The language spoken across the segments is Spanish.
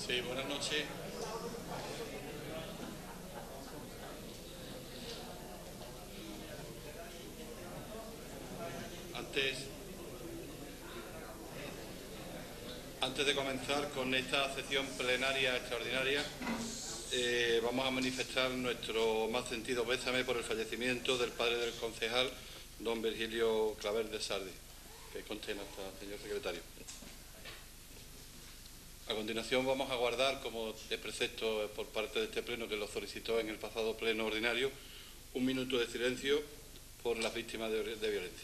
Sí, buenas noches. Antes de comenzar con esta sesión plenaria extraordinaria, vamos a manifestar nuestro más sentido pésame por el fallecimiento del padre del concejal, don Virgilio Claver de Sardi, que conste en acta, señor secretario. A continuación vamos a guardar, como es precepto por parte de este pleno que lo solicitó en el pasado pleno ordinario, un minuto de silencio por las víctimas de violencia.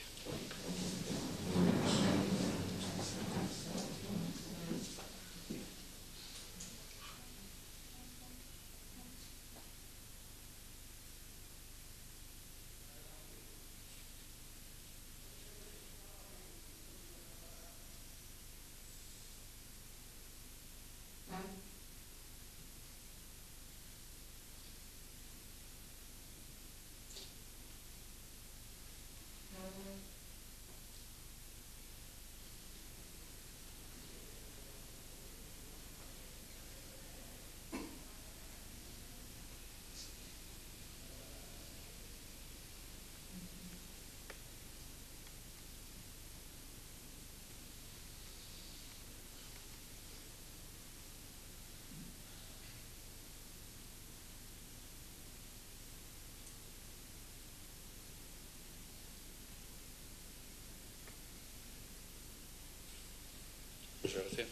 Muchas gracias.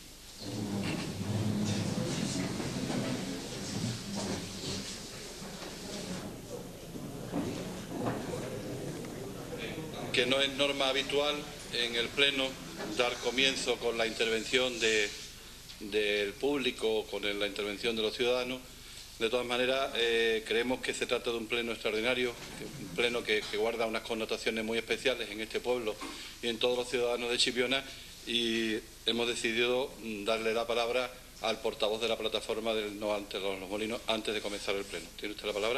Que no es norma habitual en el Pleno dar comienzo con la intervención del público, con la intervención de los ciudadanos. De todas maneras, creemos que se trata de un pleno extraordinario, un pleno que guarda unas connotaciones muy especiales en este pueblo y en todos los ciudadanos de Chipiona, y hemos decidido darle la palabra al portavoz de la plataforma del No ante los Molinos antes de comenzar el pleno. ¿Tiene usted la palabra?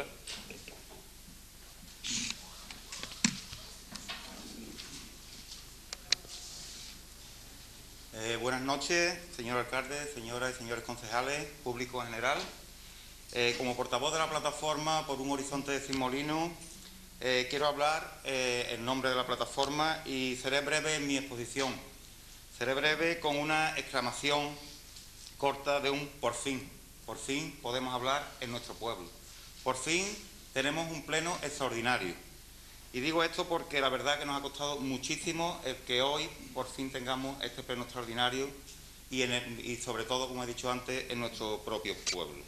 Buenas noches, señor alcalde, señoras y señores concejales, público en general. Como portavoz de la plataforma por un horizonte de Sin Molinos, quiero hablar en nombre de la plataforma y seré breve en mi exposición. Seré breve con una exclamación corta de un por fin. Por fin podemos hablar en nuestro pueblo. Por fin tenemos un pleno extraordinario. Y digo esto porque la verdad que nos ha costado muchísimo el que hoy por fin tengamos este pleno extraordinario y sobre todo, como he dicho antes, en nuestro propio pueblo.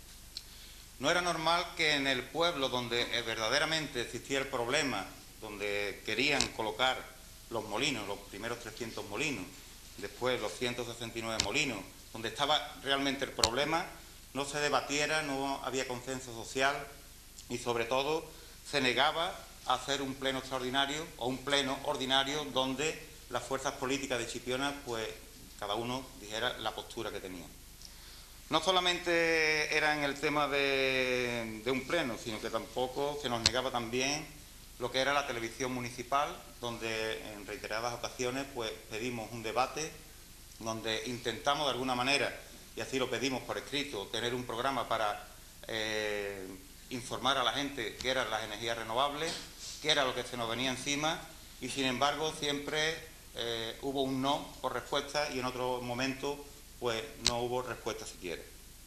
No era normal que en el pueblo donde verdaderamente existía el problema, donde querían colocar los molinos, los primeros 300 molinos, después los 169 molinos, donde estaba realmente el problema, no se debatiera, no había consenso social y sobre todo se negaba a hacer un pleno extraordinario o un pleno ordinario donde las fuerzas políticas de Chipiona, pues cada uno dijera la postura que tenía. No solamente era en el tema de un pleno, sino que tampoco se nos negaba también lo que era la televisión municipal, donde en reiteradas ocasiones pues pedimos un debate, donde intentamos de alguna manera, y así lo pedimos por escrito, tener un programa para informar a la gente qué eran las energías renovables, qué era lo que se nos venía encima, y sin embargo siempre hubo un no por respuesta y en otro momento pues no hubo respuesta siquiera.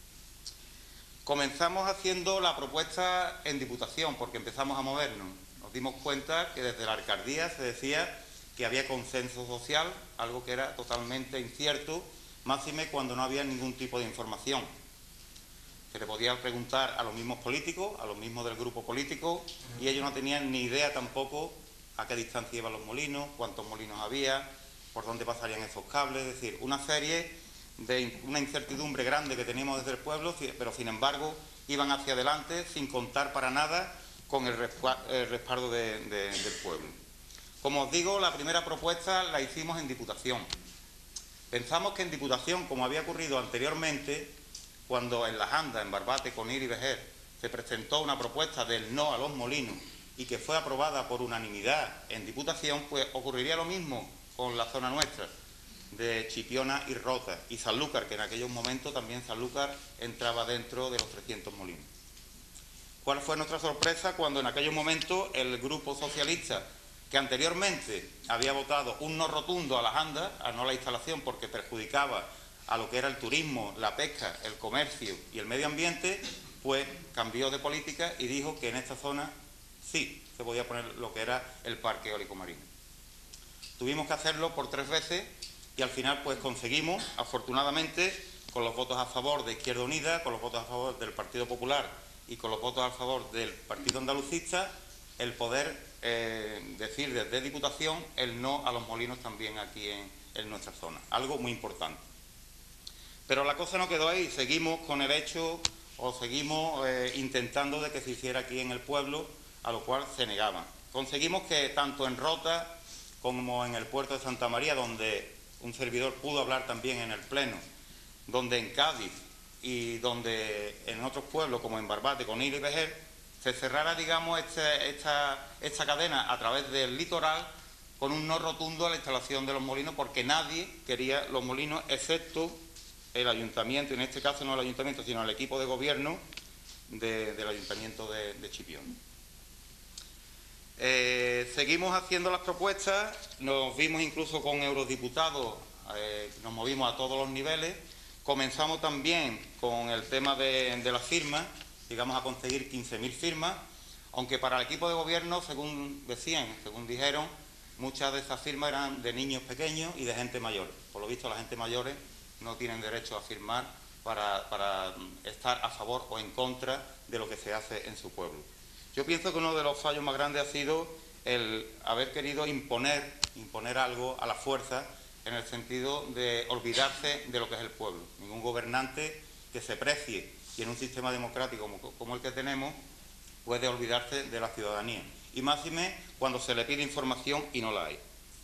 Comenzamos haciendo la propuesta en Diputación porque empezamos a movernos. Nos dimos cuenta que desde la alcaldía se decía que había consenso social, algo que era totalmente incierto, máxime cuando no había ningún tipo de información. Se le podía preguntar a los mismos políticos, a los mismos del grupo político, y ellos no tenían ni idea tampoco a qué distancia iban los molinos, cuántos molinos había, por dónde pasarían esos cables, es decir, una serie de una incertidumbre grande que teníamos desde el pueblo, pero sin embargo iban hacia adelante sin contar para nada con el respaldo del pueblo. Como os digo, la primera propuesta la hicimos en Diputación. Pensamos que en Diputación, como había ocurrido anteriormente, cuando en Las Andas, en Barbate, Conil y Vejer, se presentó una propuesta del no a los molinos y que fue aprobada por unanimidad en Diputación, pues ocurriría lo mismo con la zona nuestra. de Chipiona y Rota, y Sanlúcar, que en aquellos momentos también Sanlúcar entraba dentro de los 300 molinos. ¿Cuál fue nuestra sorpresa cuando en aquellos momentos el grupo socialista, que anteriormente había votado un no rotundo a las andas, a no la instalación porque perjudicaba a lo que era el turismo, la pesca, el comercio y el medio ambiente, pues cambió de política y dijo que en esta zona sí se podía poner lo que era el parque eólico marino. Tuvimos que hacerlo por 3 veces y al final pues conseguimos, afortunadamente, con los votos a favor de Izquierda Unida, con los votos a favor del Partido Popular y con los votos a favor del Partido Andalucista, el poder decir desde Diputación el no a los molinos también aquí en nuestra zona. Algo muy importante. Pero la cosa no quedó ahí, seguimos con el hecho o seguimos intentando de que se hiciera aquí en el pueblo, a lo cual se negaban. Conseguimos que tanto en Rota como en el puerto de Santa María, donde un servidor pudo hablar también en el Pleno, donde en Cádiz y donde en otros pueblos como en Barbate, Conil y Vejer, se cerrara, digamos, esta cadena a través del litoral con un no rotundo a la instalación de los molinos, porque nadie quería los molinos, excepto el ayuntamiento, en este caso no el ayuntamiento, sino el equipo de gobierno del ayuntamiento de Chipión. Seguimos haciendo las propuestas, nos vimos incluso con eurodiputados, nos movimos a todos los niveles, comenzamos también con el tema de las firmas, llegamos a conseguir 15.000 firmas, aunque para el equipo de gobierno, según dijeron, muchas de esas firmas eran de niños pequeños y de gente mayor. Por lo visto, las gente mayores no tienen derecho a firmar para estar a favor o en contra de lo que se hace en su pueblo. Yo pienso que uno de los fallos más grandes ha sido el haber querido imponer algo a la fuerza, en el sentido de olvidarse de lo que es el pueblo. Ningún gobernante que se precie y en un sistema democrático como el que tenemos puede olvidarse de la ciudadanía. Y máxime cuando se le pide información y no la hay.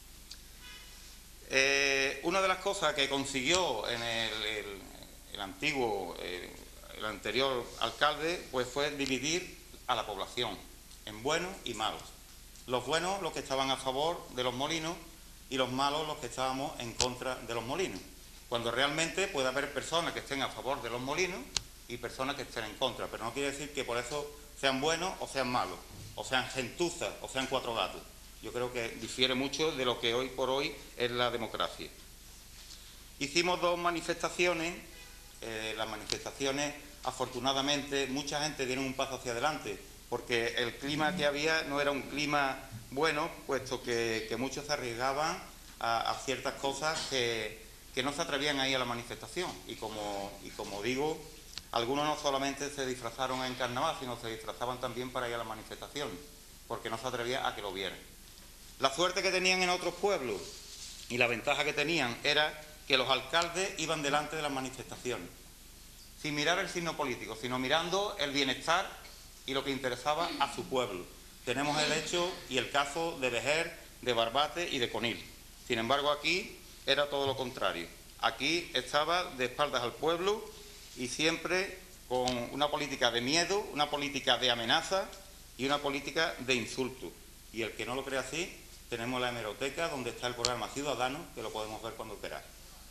Una de las cosas que consiguió en el anterior alcalde pues fue dividir a la población en buenos y malos. Los buenos, los que estaban a favor de los molinos, y los malos, los que estábamos en contra de los molinos. Cuando realmente puede haber personas que estén a favor de los molinos y personas que estén en contra, pero no quiere decir que por eso sean buenos o sean malos, o sean gentuzas o sean cuatro gatos. Yo creo que difiere mucho de lo que hoy por hoy es la democracia. Hicimos 2 manifestaciones. Las manifestaciones, afortunadamente, mucha gente dio un paso hacia adelante, porque el clima que había no era un clima bueno, puesto que muchos se arriesgaban a ciertas cosas que no se atrevían a ir a la manifestación. Y como digo, algunos no solamente se disfrazaron en carnaval, sino se disfrazaban también para ir a la manifestación, porque no se atrevían a que lo vieran. La suerte que tenían en otros pueblos y la ventaja que tenían era que los alcaldes iban delante de las manifestaciones, sin mirar el signo político, sino mirando el bienestar y lo que interesaba a su pueblo. Tenemos el hecho y el caso de Vejer, de Barbate y de Conil. Sin embargo, aquí era todo lo contrario. Aquí estaba de espaldas al pueblo y siempre con una política de miedo, una política de amenaza y una política de insulto. Y el que no lo cree así, tenemos la hemeroteca donde está el programa Ciudadano, que lo podemos ver cuando queráis.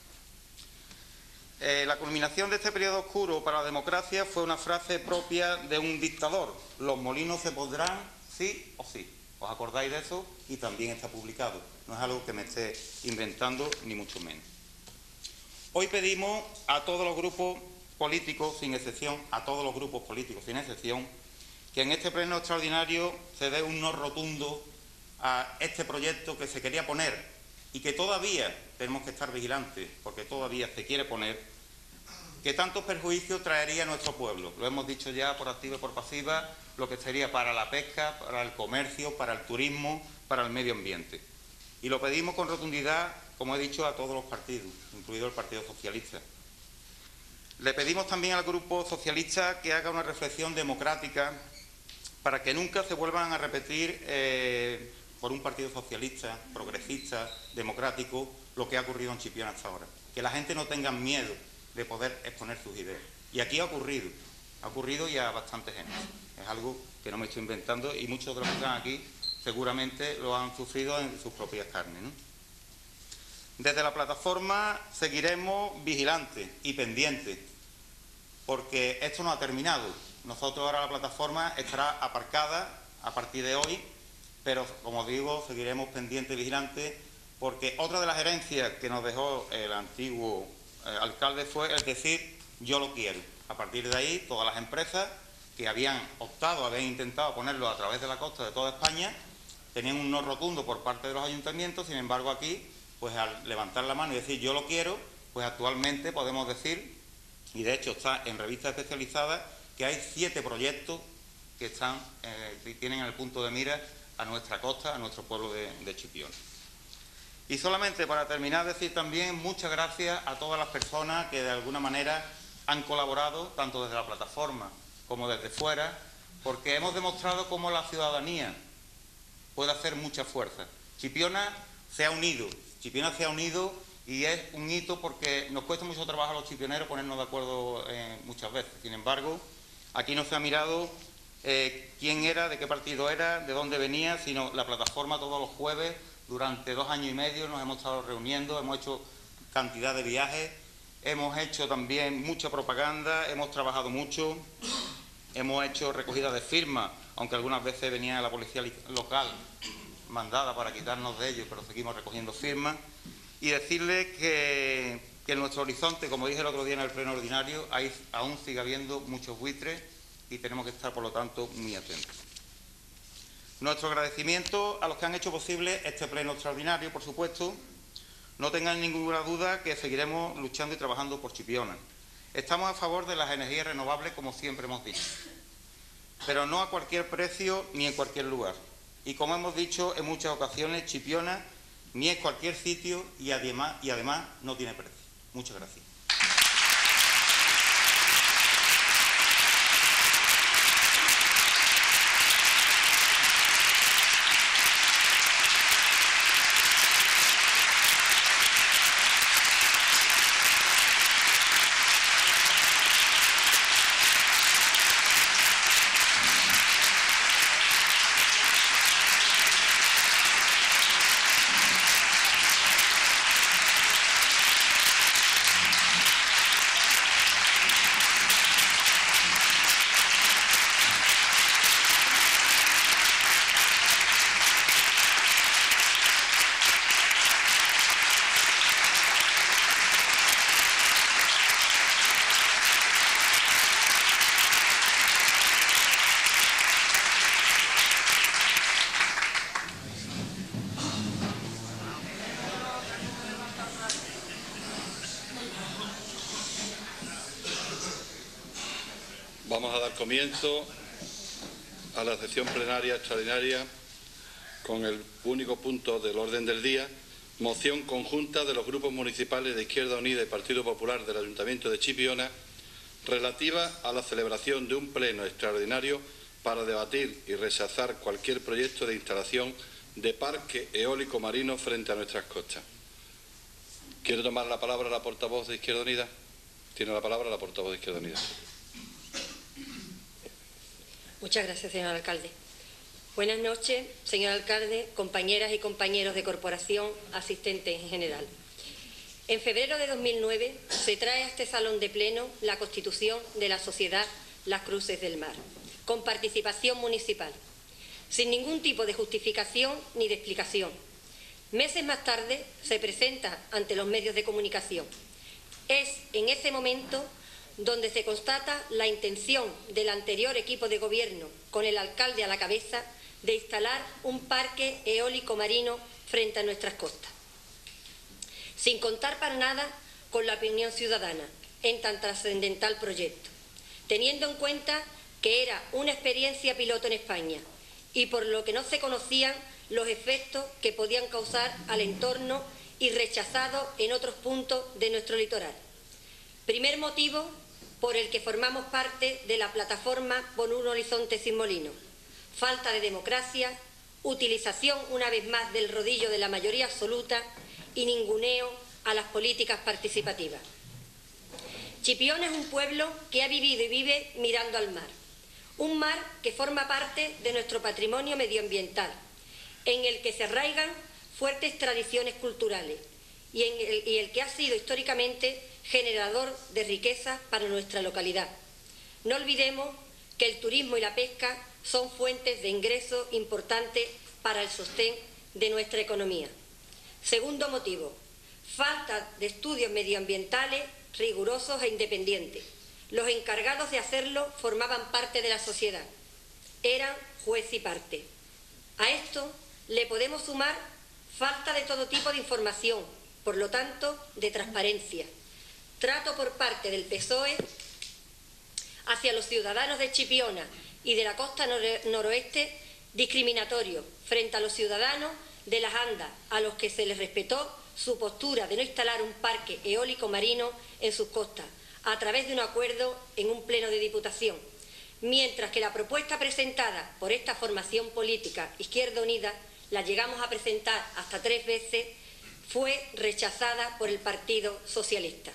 La culminación de este periodo oscuro para la democracia fue una frase propia de un dictador: los molinos se pondrán sí o sí. ¿Os acordáis de eso? Y también está publicado. No es algo que me esté inventando, ni mucho menos. Hoy pedimos a todos los grupos políticos, sin excepción, que en este pleno extraordinario se dé un no rotundo a este proyecto que se quería poner y que todavía tenemos que estar vigilantes, porque todavía se quiere poner, que tantos perjuicios traería a nuestro pueblo. Lo hemos dicho ya por activa y por pasiva, lo que sería para la pesca, para el comercio, para el turismo, para el medio ambiente. Y lo pedimos con rotundidad, como he dicho, a todos los partidos, incluido el Partido Socialista. Le pedimos también al Grupo Socialista que haga una reflexión democrática para que nunca se vuelvan a repetir por un Partido Socialista, progresista, democrático, lo que ha ocurrido en Chipión hasta ahora. Que la gente no tenga miedo de poder exponer sus ideas. Y aquí ha ocurrido y a bastante gente. Es algo que no me estoy inventando y muchos de los que están aquí seguramente lo han sufrido en sus propias carnes, ¿no? Desde la plataforma seguiremos vigilantes y pendientes, porque esto no ha terminado. Nosotros ahora la plataforma estará aparcada a partir de hoy, pero, como digo, seguiremos pendientes y vigilantes, porque otra de las herencias que nos dejó el antiguo alcalde fue el decir yo lo quiero. A partir de ahí, todas las empresas que habían optado, habían intentado ponerlo a través de la costa de toda España, tenían un no rotundo por parte de los ayuntamientos. Sin embargo, aquí, pues al levantar la mano y decir yo lo quiero, pues actualmente podemos decir, y de hecho está en revistas especializadas, que hay 7 proyectos que tienen en el punto de mira a nuestra costa, a nuestro pueblo de Chipiona. Y solamente para terminar, decir también muchas gracias a todas las personas que de alguna manera han colaborado, tanto desde la plataforma como desde fuera, porque hemos demostrado cómo la ciudadanía puede hacer mucha fuerza. Chipiona se ha unido y es un hito, porque nos cuesta mucho trabajo a los chipioneros ponernos de acuerdo muchas veces. Sin embargo, aquí no se ha mirado quién era, de qué partido era, de dónde venía, sino la plataforma todos los jueves, durante 2 años y medio, nos hemos estado reuniendo, hemos hecho cantidad de viajes, hemos hecho también mucha propaganda, hemos trabajado mucho, hemos hecho recogida de firmas, aunque algunas veces venía la policía local mandada para quitarnos de ellos, pero seguimos recogiendo firmas. Y decirles que en nuestro horizonte, como dije el otro día en el pleno ordinario, aún sigue habiendo muchos buitres y tenemos que estar, por lo tanto, muy atentos. Nuestro agradecimiento a los que han hecho posible este pleno extraordinario, por supuesto. No tengan ninguna duda que seguiremos luchando y trabajando por Chipiona. Estamos a favor de las energías renovables, como siempre hemos dicho, pero no a cualquier precio ni en cualquier lugar. Y como hemos dicho en muchas ocasiones, Chipiona ni es cualquier sitio y además no tiene precio. Muchas gracias. Vamos a dar comienzo a la sesión plenaria extraordinaria con el único punto del orden del día, moción conjunta de los grupos municipales de Izquierda Unida y Partido Popular del Ayuntamiento de Chipiona relativa a la celebración de un pleno extraordinario para debatir y rechazar cualquier proyecto de instalación de parque eólico marino frente a nuestras costas. ¿Quiere tomar la palabra la portavoz de Izquierda Unida? Tiene la palabra la portavoz de Izquierda Unida. Muchas gracias, señor alcalde. Buenas noches, señor alcalde, compañeras y compañeros de corporación, asistentes en general. En febrero de 2009 se trae a este salón de pleno la constitución de la sociedad Las Cruces del Mar, con participación municipal, sin ningún tipo de justificación ni de explicación. Meses más tarde se presenta ante los medios de comunicación. Es en ese momento donde se constata la intención del anterior equipo de gobierno, con el alcalde a la cabeza, de instalar un parque eólico marino frente a nuestras costas, sin contar para nada con la opinión ciudadana en tan trascendental proyecto, teniendo en cuenta que era una experiencia piloto en España y por lo que no se conocían los efectos que podían causar al entorno y rechazado en otros puntos de nuestro litoral. Primer motivo por el que formamos parte de la plataforma por un horizonte sin molino: falta de democracia, utilización una vez más del rodillo de la mayoría absoluta y ninguneo a las políticas participativas. Chipiona es un pueblo que ha vivido y vive mirando al mar, un mar que forma parte de nuestro patrimonio medioambiental, en el que se arraigan fuertes tradiciones culturales y el que ha sido históricamente generador de riqueza para nuestra localidad. No olvidemos que el turismo y la pesca son fuentes de ingresos importantes para el sostén de nuestra economía. Segundo motivo, falta de estudios medioambientales rigurosos e independientes. Los encargados de hacerlo formaban parte de la sociedad, eran juez y parte. A esto le podemos sumar falta de todo tipo de información, por lo tanto, de transparencia. Trato por parte del PSOE hacia los ciudadanos de Chipiona y de la costa noroeste discriminatorio frente a los ciudadanos de las Andas, a los que se les respetó su postura de no instalar un parque eólico marino en sus costas, a través de un acuerdo en un pleno de Diputación, mientras que la propuesta presentada por esta formación política, Izquierda Unida, la llegamos a presentar hasta 3 veces, fue rechazada por el Partido Socialista.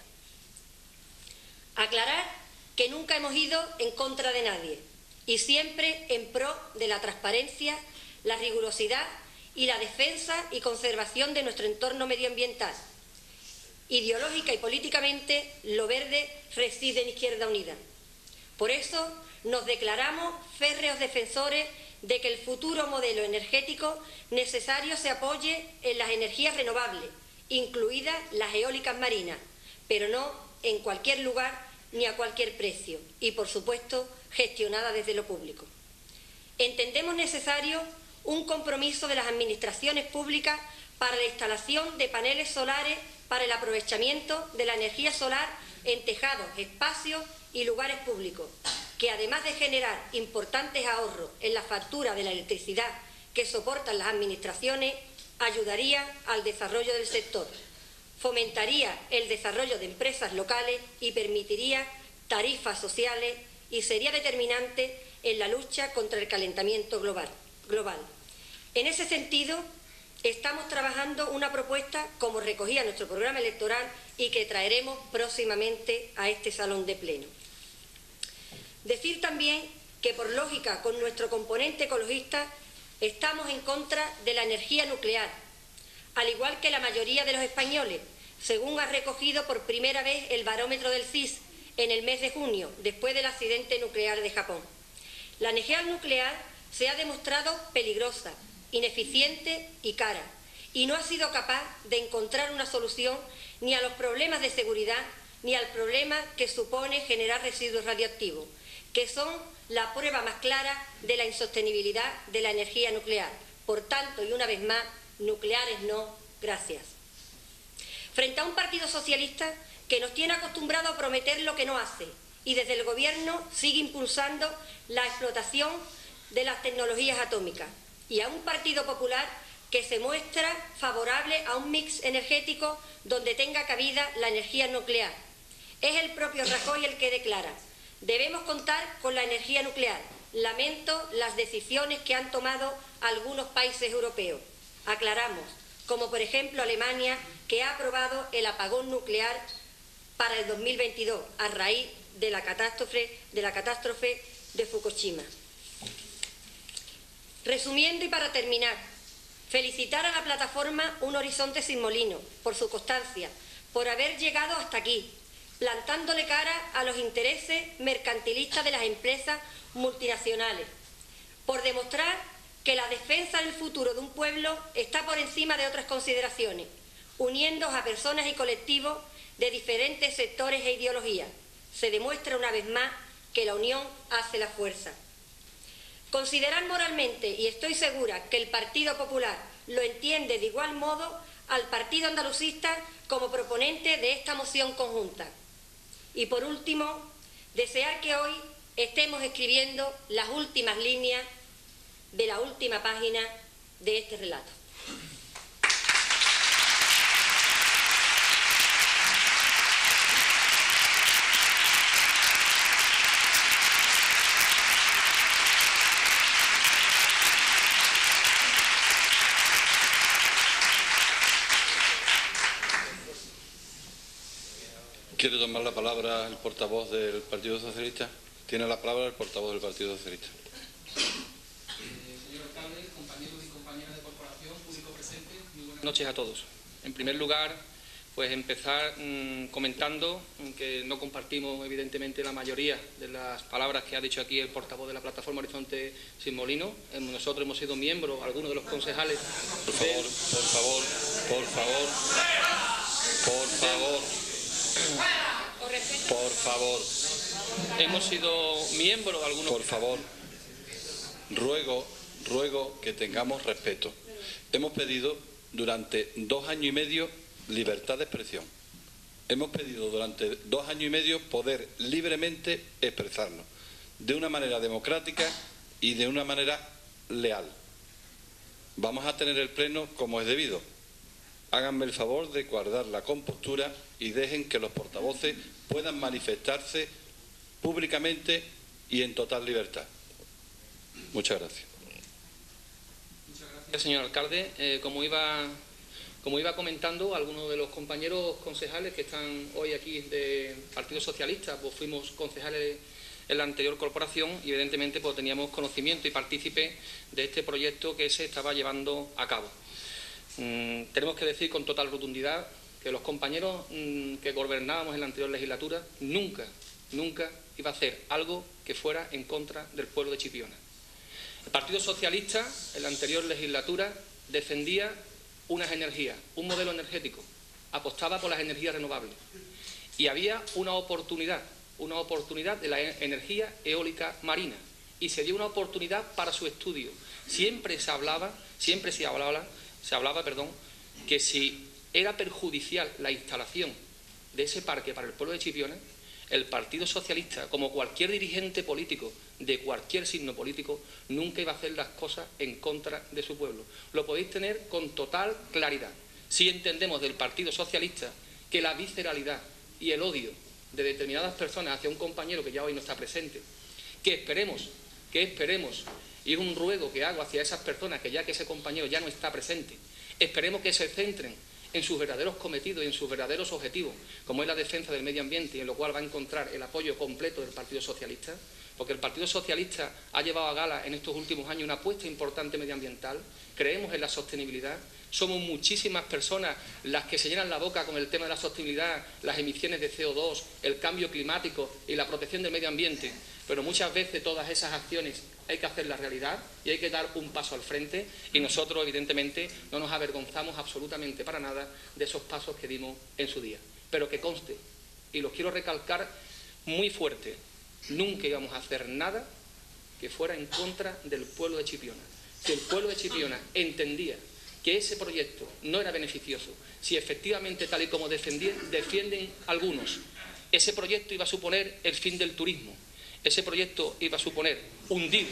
Aclarar que nunca hemos ido en contra de nadie y siempre en pro de la transparencia, la rigurosidad y la defensa y conservación de nuestro entorno medioambiental. Ideológica y políticamente, lo verde reside en Izquierda Unida. Por eso nos declaramos férreos defensores de que el futuro modelo energético necesario se apoye en las energías renovables, incluidas las eólicas marinas, pero no en cualquier lugar ni a cualquier precio y, por supuesto, gestionada desde lo público. Entendemos necesario un compromiso de las administraciones públicas para la instalación de paneles solares para el aprovechamiento de la energía solar en tejados, espacios y lugares públicos, que además de generar importantes ahorros en la factura de la electricidad que soportan las administraciones, ayudaría al desarrollo del sector, fomentaría el desarrollo de empresas locales y permitiría tarifas sociales y sería determinante en la lucha contra el calentamiento global. En ese sentido, estamos trabajando una propuesta como recogía nuestro programa electoral y que traeremos próximamente a este salón de pleno. Decir también que, por lógica, con nuestro componente ecologista, estamos en contra de la energía nuclear, al igual que la mayoría de los españoles, según ha recogido por primera vez el barómetro del CIS en el mes de junio, después del accidente nuclear de Japón. La energía nuclear se ha demostrado peligrosa, ineficiente y cara, y no ha sido capaz de encontrar una solución ni a los problemas de seguridad ni al problema que supone generar residuos radioactivos, que son la prueba más clara de la insostenibilidad de la energía nuclear. Por tanto, y una vez más, nucleares no, gracias. Frente a un Partido Socialista que nos tiene acostumbrado a prometer lo que no hace y desde el Gobierno sigue impulsando la explotación de las tecnologías atómicas, y a un Partido Popular que se muestra favorable a un mix energético donde tenga cabida la energía nuclear. Es el propio Rajoy el que declara: debemos contar con la energía nuclear. Lamento las decisiones que han tomado algunos países europeos. Aclaramos, como por ejemplo Alemania, que ha aprobado el apagón nuclear para el 2022 a raíz de la catástrofe de Fukushima. Resumiendo y para terminar, felicitar a la plataforma Un Horizonte Sin Molinos por su constancia, por haber llegado hasta aquí, plantándole cara a los intereses mercantilistas de las empresas multinacionales, por demostrar que la defensa del futuro de un pueblo está por encima de otras consideraciones, uniendo a personas y colectivos de diferentes sectores e ideologías. Se demuestra una vez más que la unión hace la fuerza. Considerar moralmente, y estoy segura que el Partido Popular lo entiende de igual modo, al Partido Andalucista como proponente de esta moción conjunta. Y por último, desear que hoy estemos escribiendo las últimas líneas de la última página de este relato. ¿Quiere tomar la palabra el portavoz del Partido Socialista? Tiene la palabra el portavoz del Partido Socialista. Señor alcalde, compañeros y compañeras de corporación, público presente, muy buenas noches a todos. En primer lugar, pues empezar comentando que no compartimos evidentemente la mayoría de las palabras que ha dicho aquí el portavoz de la plataforma Horizonte Sin Molinos. Nosotros hemos sido miembros, algunos de los concejales... Por favor. Hemos sido miembros de algunos... Por favor, ruego que tengamos respeto. Hemos pedido durante 2 años y medio libertad de expresión. Hemos pedido durante 2 años y medio poder libremente expresarnos de una manera democrática y de una manera leal. Vamos a tener el pleno como es debido. Háganme el favor de guardar la compostura y dejen que los portavoces puedan manifestarse públicamente y en total libertad. Muchas gracias. Muchas gracias, señor alcalde. Como iba comentando, algunos de los compañeros concejales que están hoy aquí del Partido Socialista, pues fuimos concejales en la anterior corporación y evidentemente pues teníamos conocimiento y partícipe de este proyecto que se estaba llevando a cabo. Tenemos que decir con total rotundidad que los compañeros que gobernábamos en la anterior legislatura nunca iba a hacer algo que fuera en contra del pueblo de Chipiona. El Partido Socialista en la anterior legislatura defendía unas energías, un modelo energético, apostaba por las energías renovables y había una oportunidad de la energía eólica marina y se dio una oportunidad para su estudio. Siempre se hablaba que si era perjudicial la instalación de ese parque para el pueblo de Chipiona, el Partido Socialista, como cualquier dirigente político de cualquier signo político, nunca iba a hacer las cosas en contra de su pueblo. Lo podéis tener con total claridad. Si entendemos del Partido Socialista que la visceralidad y el odio de determinadas personas hacia un compañero que ya hoy no está presente, que esperemos, y es un ruego que hago hacia esas personas que ya que ese compañero ya no está presente, esperemos que se centren en sus verdaderos cometidos y en sus verdaderos objetivos, como es la defensa del medio ambiente, y en lo cual va a encontrar el apoyo completo del Partido Socialista, porque el Partido Socialista ha llevado a gala en estos últimos años una apuesta importante medioambiental. Creemos en la sostenibilidad, somos muchísimas personas las que se llenan la boca con el tema de la sostenibilidad, las emisiones de CO2, el cambio climático y la protección del medio ambiente, pero muchas veces todas esas acciones hay que hacerlas realidad y hay que dar un paso al frente, y nosotros evidentemente no nos avergonzamos absolutamente para nada de esos pasos que dimos en su día. Pero que conste, y los quiero recalcar muy fuerte, nunca íbamos a hacer nada que fuera en contra del pueblo de Chipiona. Si el pueblo de Chipiona entendía que ese proyecto no era beneficioso, si efectivamente, tal y como defienden algunos, ese proyecto iba a suponer el fin del turismo, ese proyecto iba a suponer hundir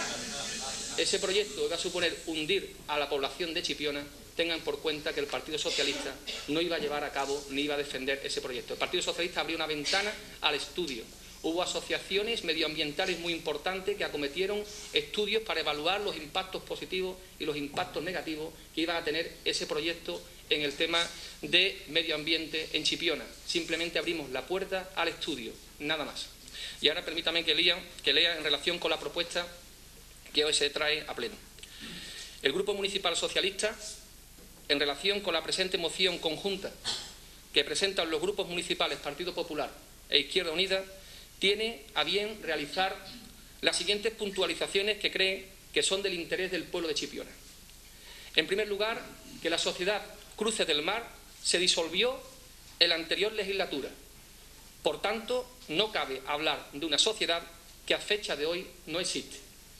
a la población de Chipiona, tengan por cuenta que el Partido Socialista no iba a llevar a cabo ni iba a defender ese proyecto. El Partido Socialista abrió una ventana al estudio. Hubo asociaciones medioambientales muy importantes que acometieron estudios para evaluar los impactos positivos y los impactos negativos que iba a tener ese proyecto en el tema de medio ambiente en Chipiona. Simplemente abrimos la puerta al estudio, nada más. Y ahora permítame que lea en relación con la propuesta que hoy se trae a pleno. El Grupo Municipal Socialista, en relación con la presente moción conjunta que presentan los grupos municipales Partido Popular e Izquierda Unida, tiene a bien realizar las siguientes puntualizaciones que cree que son del interés del pueblo de Chipiona. En primer lugar, que la sociedad Cruces del Mar se disolvió en la anterior legislatura. Por tanto, no cabe hablar de una sociedad que a fecha de hoy no existe.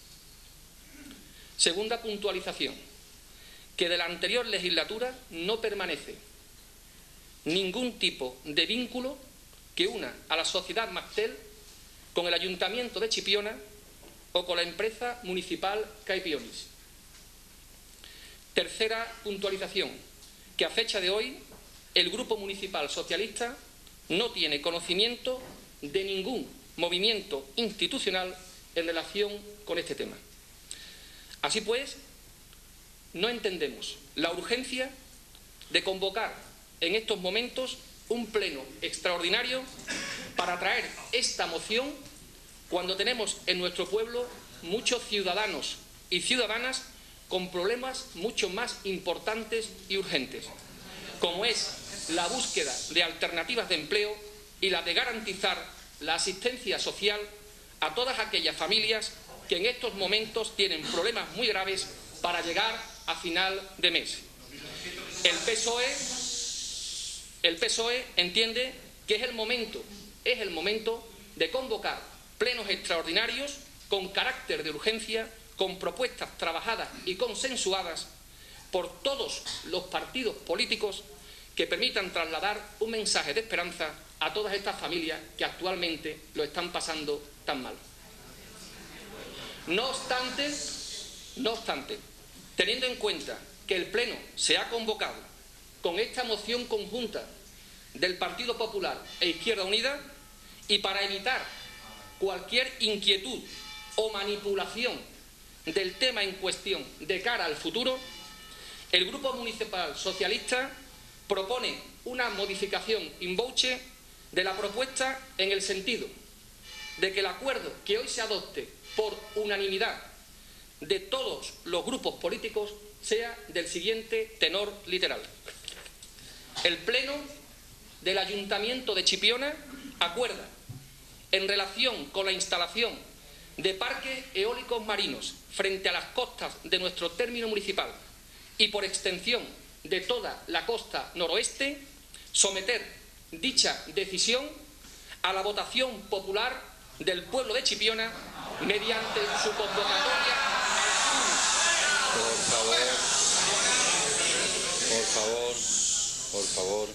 Segunda puntualización, que de la anterior legislatura no permanece ningún tipo de vínculo que una a la sociedad Mactel con el Ayuntamiento de Chipiona o con la empresa municipal Caipionis. Tercera puntualización, que a fecha de hoy el Grupo Municipal Socialista no tiene conocimiento de ningún movimiento institucional en relación con este tema. Así pues, no entendemos la urgencia de convocar en estos momentos un pleno extraordinario para traer esta moción cuando tenemos en nuestro pueblo muchos ciudadanos y ciudadanas con problemas mucho más importantes y urgentes, como es la búsqueda de alternativas de empleo y la de garantizar la asistencia social a todas aquellas familias que en estos momentos tienen problemas muy graves para llegar a final de mes. El PSOE entiende que es el momento de convocar plenos extraordinarios con carácter de urgencia, con propuestas trabajadas y consensuadas por todos los partidos políticos que permitan trasladar un mensaje de esperanza a todas estas familias que actualmente lo están pasando tan mal. No obstante, teniendo en cuenta que el Pleno se ha convocado con esta moción conjunta del Partido Popular e Izquierda Unida, y para evitar cualquier inquietud o manipulación del tema en cuestión de cara al futuro, el Grupo Municipal Socialista propone una modificación in voce de la propuesta en el sentido de que el acuerdo que hoy se adopte por unanimidad de todos los grupos políticos sea del siguiente tenor literal. El Pleno del Ayuntamiento de Chipiona acuerda, en relación con la instalación de parques eólicos marinos frente a las costas de nuestro término municipal y por extensión de toda la costa noroeste, someter dicha decisión a la votación popular del pueblo de Chipiona mediante su convocatoria. Por favor.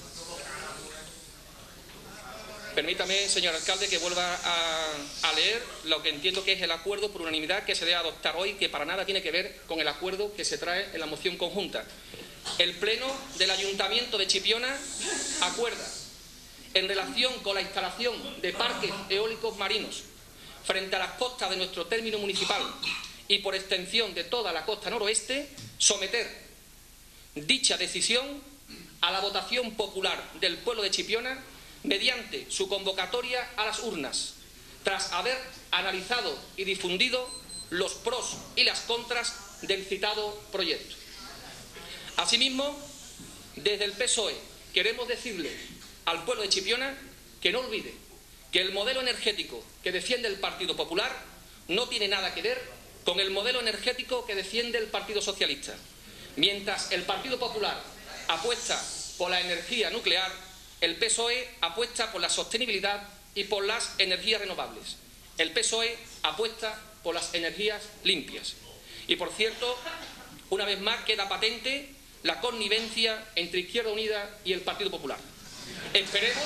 Permítame, señor alcalde, que vuelva a leer lo que entiendo que es el acuerdo por unanimidad que se debe adoptar hoy, que para nada tiene que ver con el acuerdo que se trae en la moción conjunta. El Pleno del Ayuntamiento de Chipiona acuerda, en relación con la instalación de parques eólicos marinos frente a las costas de nuestro término municipal y por extensión de toda la costa noroeste, someter dicha decisión a la votación popular del pueblo de Chipiona mediante su convocatoria a las urnas, tras haber analizado y difundido los pros y las contras del citado proyecto. Asimismo, desde el PSOE queremos decirle al pueblo de Chipiona que no olvide que el modelo energético que defiende el Partido Popular no tiene nada que ver con el modelo energético que defiende el Partido Socialista. Mientras el Partido Popular apuesta por la energía nuclear, el PSOE apuesta por la sostenibilidad y por las energías renovables. El PSOE apuesta por las energías limpias. Y, por cierto, una vez más queda patente la connivencia entre Izquierda Unida y el Partido Popular. Esperemos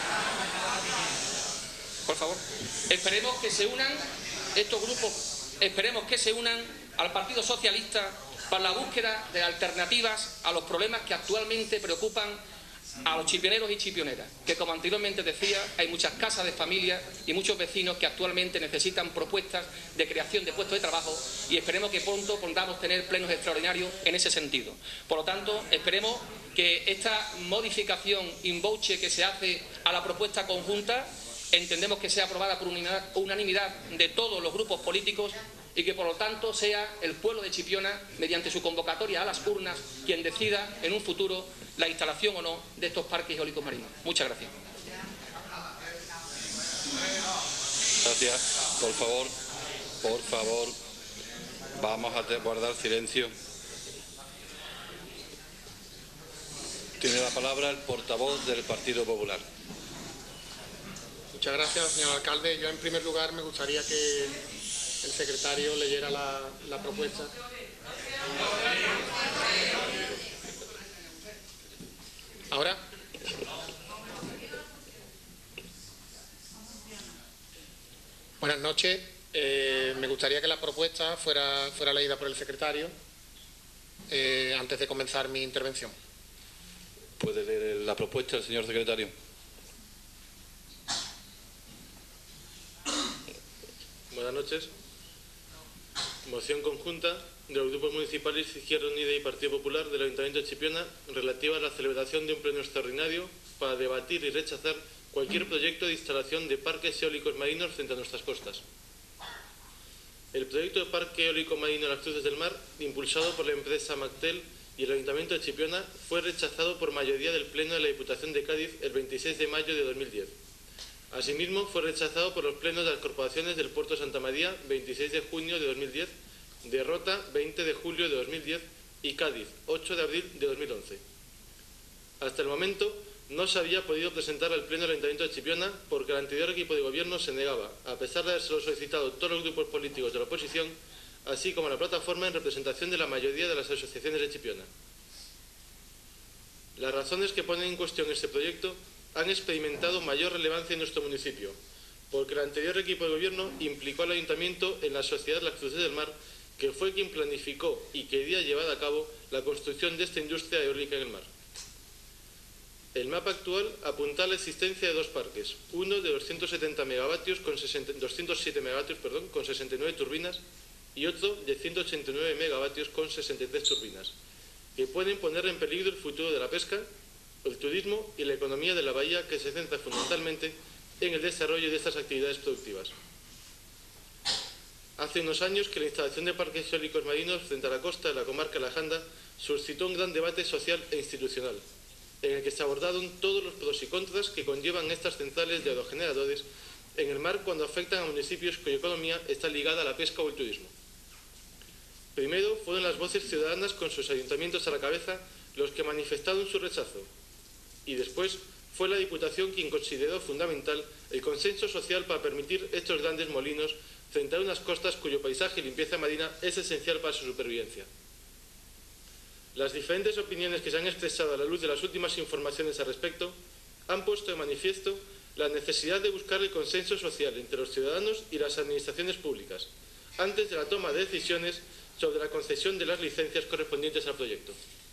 que se unan estos grupos, esperemos que se unan al Partido Socialista para la búsqueda de alternativas a los problemas que actualmente preocupan a los chipioneros y chipioneras, que, como anteriormente decía, hay muchas casas de familia y muchos vecinos que actualmente necesitan propuestas de creación de puestos de trabajo, y esperemos que pronto podamos tener plenos extraordinarios en ese sentido. Por lo tanto, esperemos que esta modificación in voce que se hace a la propuesta conjunta, entendemos que sea aprobada por unanimidad de todos los grupos políticos y que, por lo tanto, sea el pueblo de Chipiona, mediante su convocatoria a las urnas, quien decida en un futuro la instalación o no de estos parques eólicos marinos. Muchas gracias. Gracias. Por favor, vamos a guardar silencio. Tiene la palabra el portavoz del Partido Popular. Muchas gracias, señor alcalde. Yo, en primer lugar, me gustaría que el secretario leyera la propuesta. ¿Ahora? Buenas noches. Me gustaría que la propuesta fuera leída por el secretario antes de comenzar mi intervención. ¿Puede leer la propuesta el señor secretario? Buenas noches. Moción conjunta de los grupos municipales Izquierda Unida y Partido Popular del Ayuntamiento de Chipiona relativa a la celebración de un pleno extraordinario para debatir y rechazar cualquier proyecto de instalación de parques eólicos marinos frente a nuestras costas. El proyecto de parque eólico marino en las Cruces del Mar, impulsado por la empresa Mactel y el Ayuntamiento de Chipiona fue rechazado por mayoría del Pleno de la Diputación de Cádiz el 26 de mayo de 2010. Asimismo, fue rechazado por los plenos de las corporaciones del Puerto de Santa María 26 de junio de 2010, de Rota 20 de julio de 2010 y Cádiz 8 de abril de 2011. Hasta el momento no se había podido presentar al Pleno del Ayuntamiento de Chipiona porque el anterior equipo de gobierno se negaba, a pesar de habérselo solicitado todos los grupos políticos de la oposición, así como la plataforma en representación de la mayoría de las asociaciones de Chipiona. Las razones que ponen en cuestión este proyecto han experimentado mayor relevancia en nuestro municipio, porque el anterior equipo de gobierno implicó al Ayuntamiento en la sociedad Las Cruces del Mar, que fue quien planificó y quería llevar a cabo la construcción de esta industria eólica en el mar. El mapa actual apunta a la existencia de dos parques, uno de 207 megavatios con 69 turbinas y otro de 189 megavatios con 63 turbinas, que pueden poner en peligro el futuro de la pesca, el turismo y la economía de la bahía, que se centra fundamentalmente en el desarrollo de estas actividades productivas. Hace unos años que la instalación de parques eólicos marinos frente a la costa de la comarca de la Janda suscitó un gran debate social e institucional, en el que se abordaron todos los pros y contras que conllevan estas centrales de aerogeneradores en el mar cuando afectan a municipios cuya economía está ligada a la pesca o el turismo. Primero fueron las voces ciudadanas con sus ayuntamientos a la cabeza los que manifestaron su rechazo, y después fue la Diputación quien consideró fundamental el consenso social para permitir estos grandes molinos frente a unas costas cuyo paisaje y limpieza marina es esencial para su supervivencia. Las diferentes opiniones que se han expresado a la luz de las últimas informaciones al respecto han puesto de manifiesto la necesidad de buscar el consenso social entre los ciudadanos y las administraciones públicas antes de la toma de decisiones sobre la concesión de las licencias correspondientes al proyecto.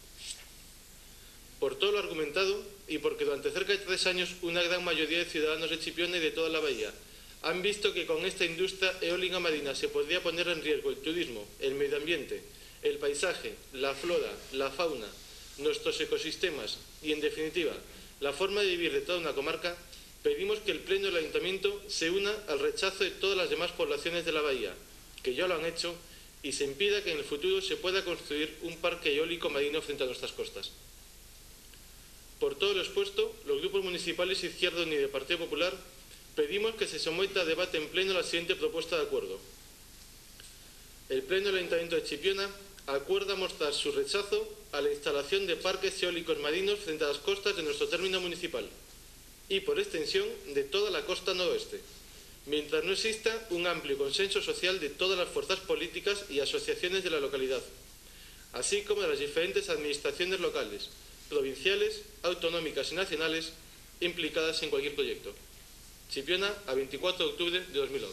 Por todo lo argumentado y porque durante cerca de 3 años una gran mayoría de ciudadanos de Chipiona y de toda la bahía han visto que con esta industria eólica marina se podría poner en riesgo el turismo, el medio ambiente, el paisaje, la flora, la fauna, nuestros ecosistemas y, en definitiva, la forma de vivir de toda una comarca, pedimos que el Pleno del Ayuntamiento se una al rechazo de todas las demás poblaciones de la bahía, que ya lo han hecho, y se impida que en el futuro se pueda construir un parque eólico marino frente a nuestras costas. Por todo lo expuesto, los grupos municipales Izquierda Unida y Partido Popular pedimos que se someta a debate en pleno la siguiente propuesta de acuerdo. El Pleno del Ayuntamiento de Chipiona acuerda mostrar su rechazo a la instalación de parques eólicos marinos frente a las costas de nuestro término municipal y, por extensión, de toda la costa noroeste, mientras no exista un amplio consenso social de todas las fuerzas políticas y asociaciones de la localidad, así como de las diferentes administraciones locales, provinciales, autonómicas y nacionales implicadas en cualquier proyecto. Chipiona, a 24 de octubre de 2011.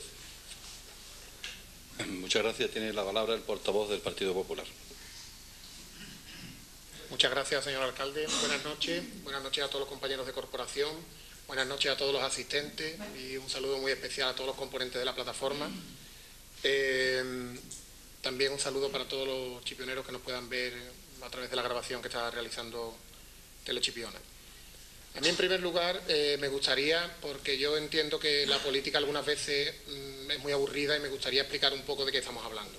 Muchas gracias. Tiene la palabra el portavoz del Partido Popular. Muchas gracias, señor alcalde. Buenas noches a todos los compañeros de corporación, buenas noches a todos los asistentes y un saludo muy especial a todos los componentes de la plataforma. También un saludo para todos los chipioneros que nos puedan ver a través de la grabación que está realizando Telechipiona. A mí, en primer lugar, me gustaría, porque yo entiendo que la política algunas veces es muy aburrida, y me gustaría explicar un poco de qué estamos hablando.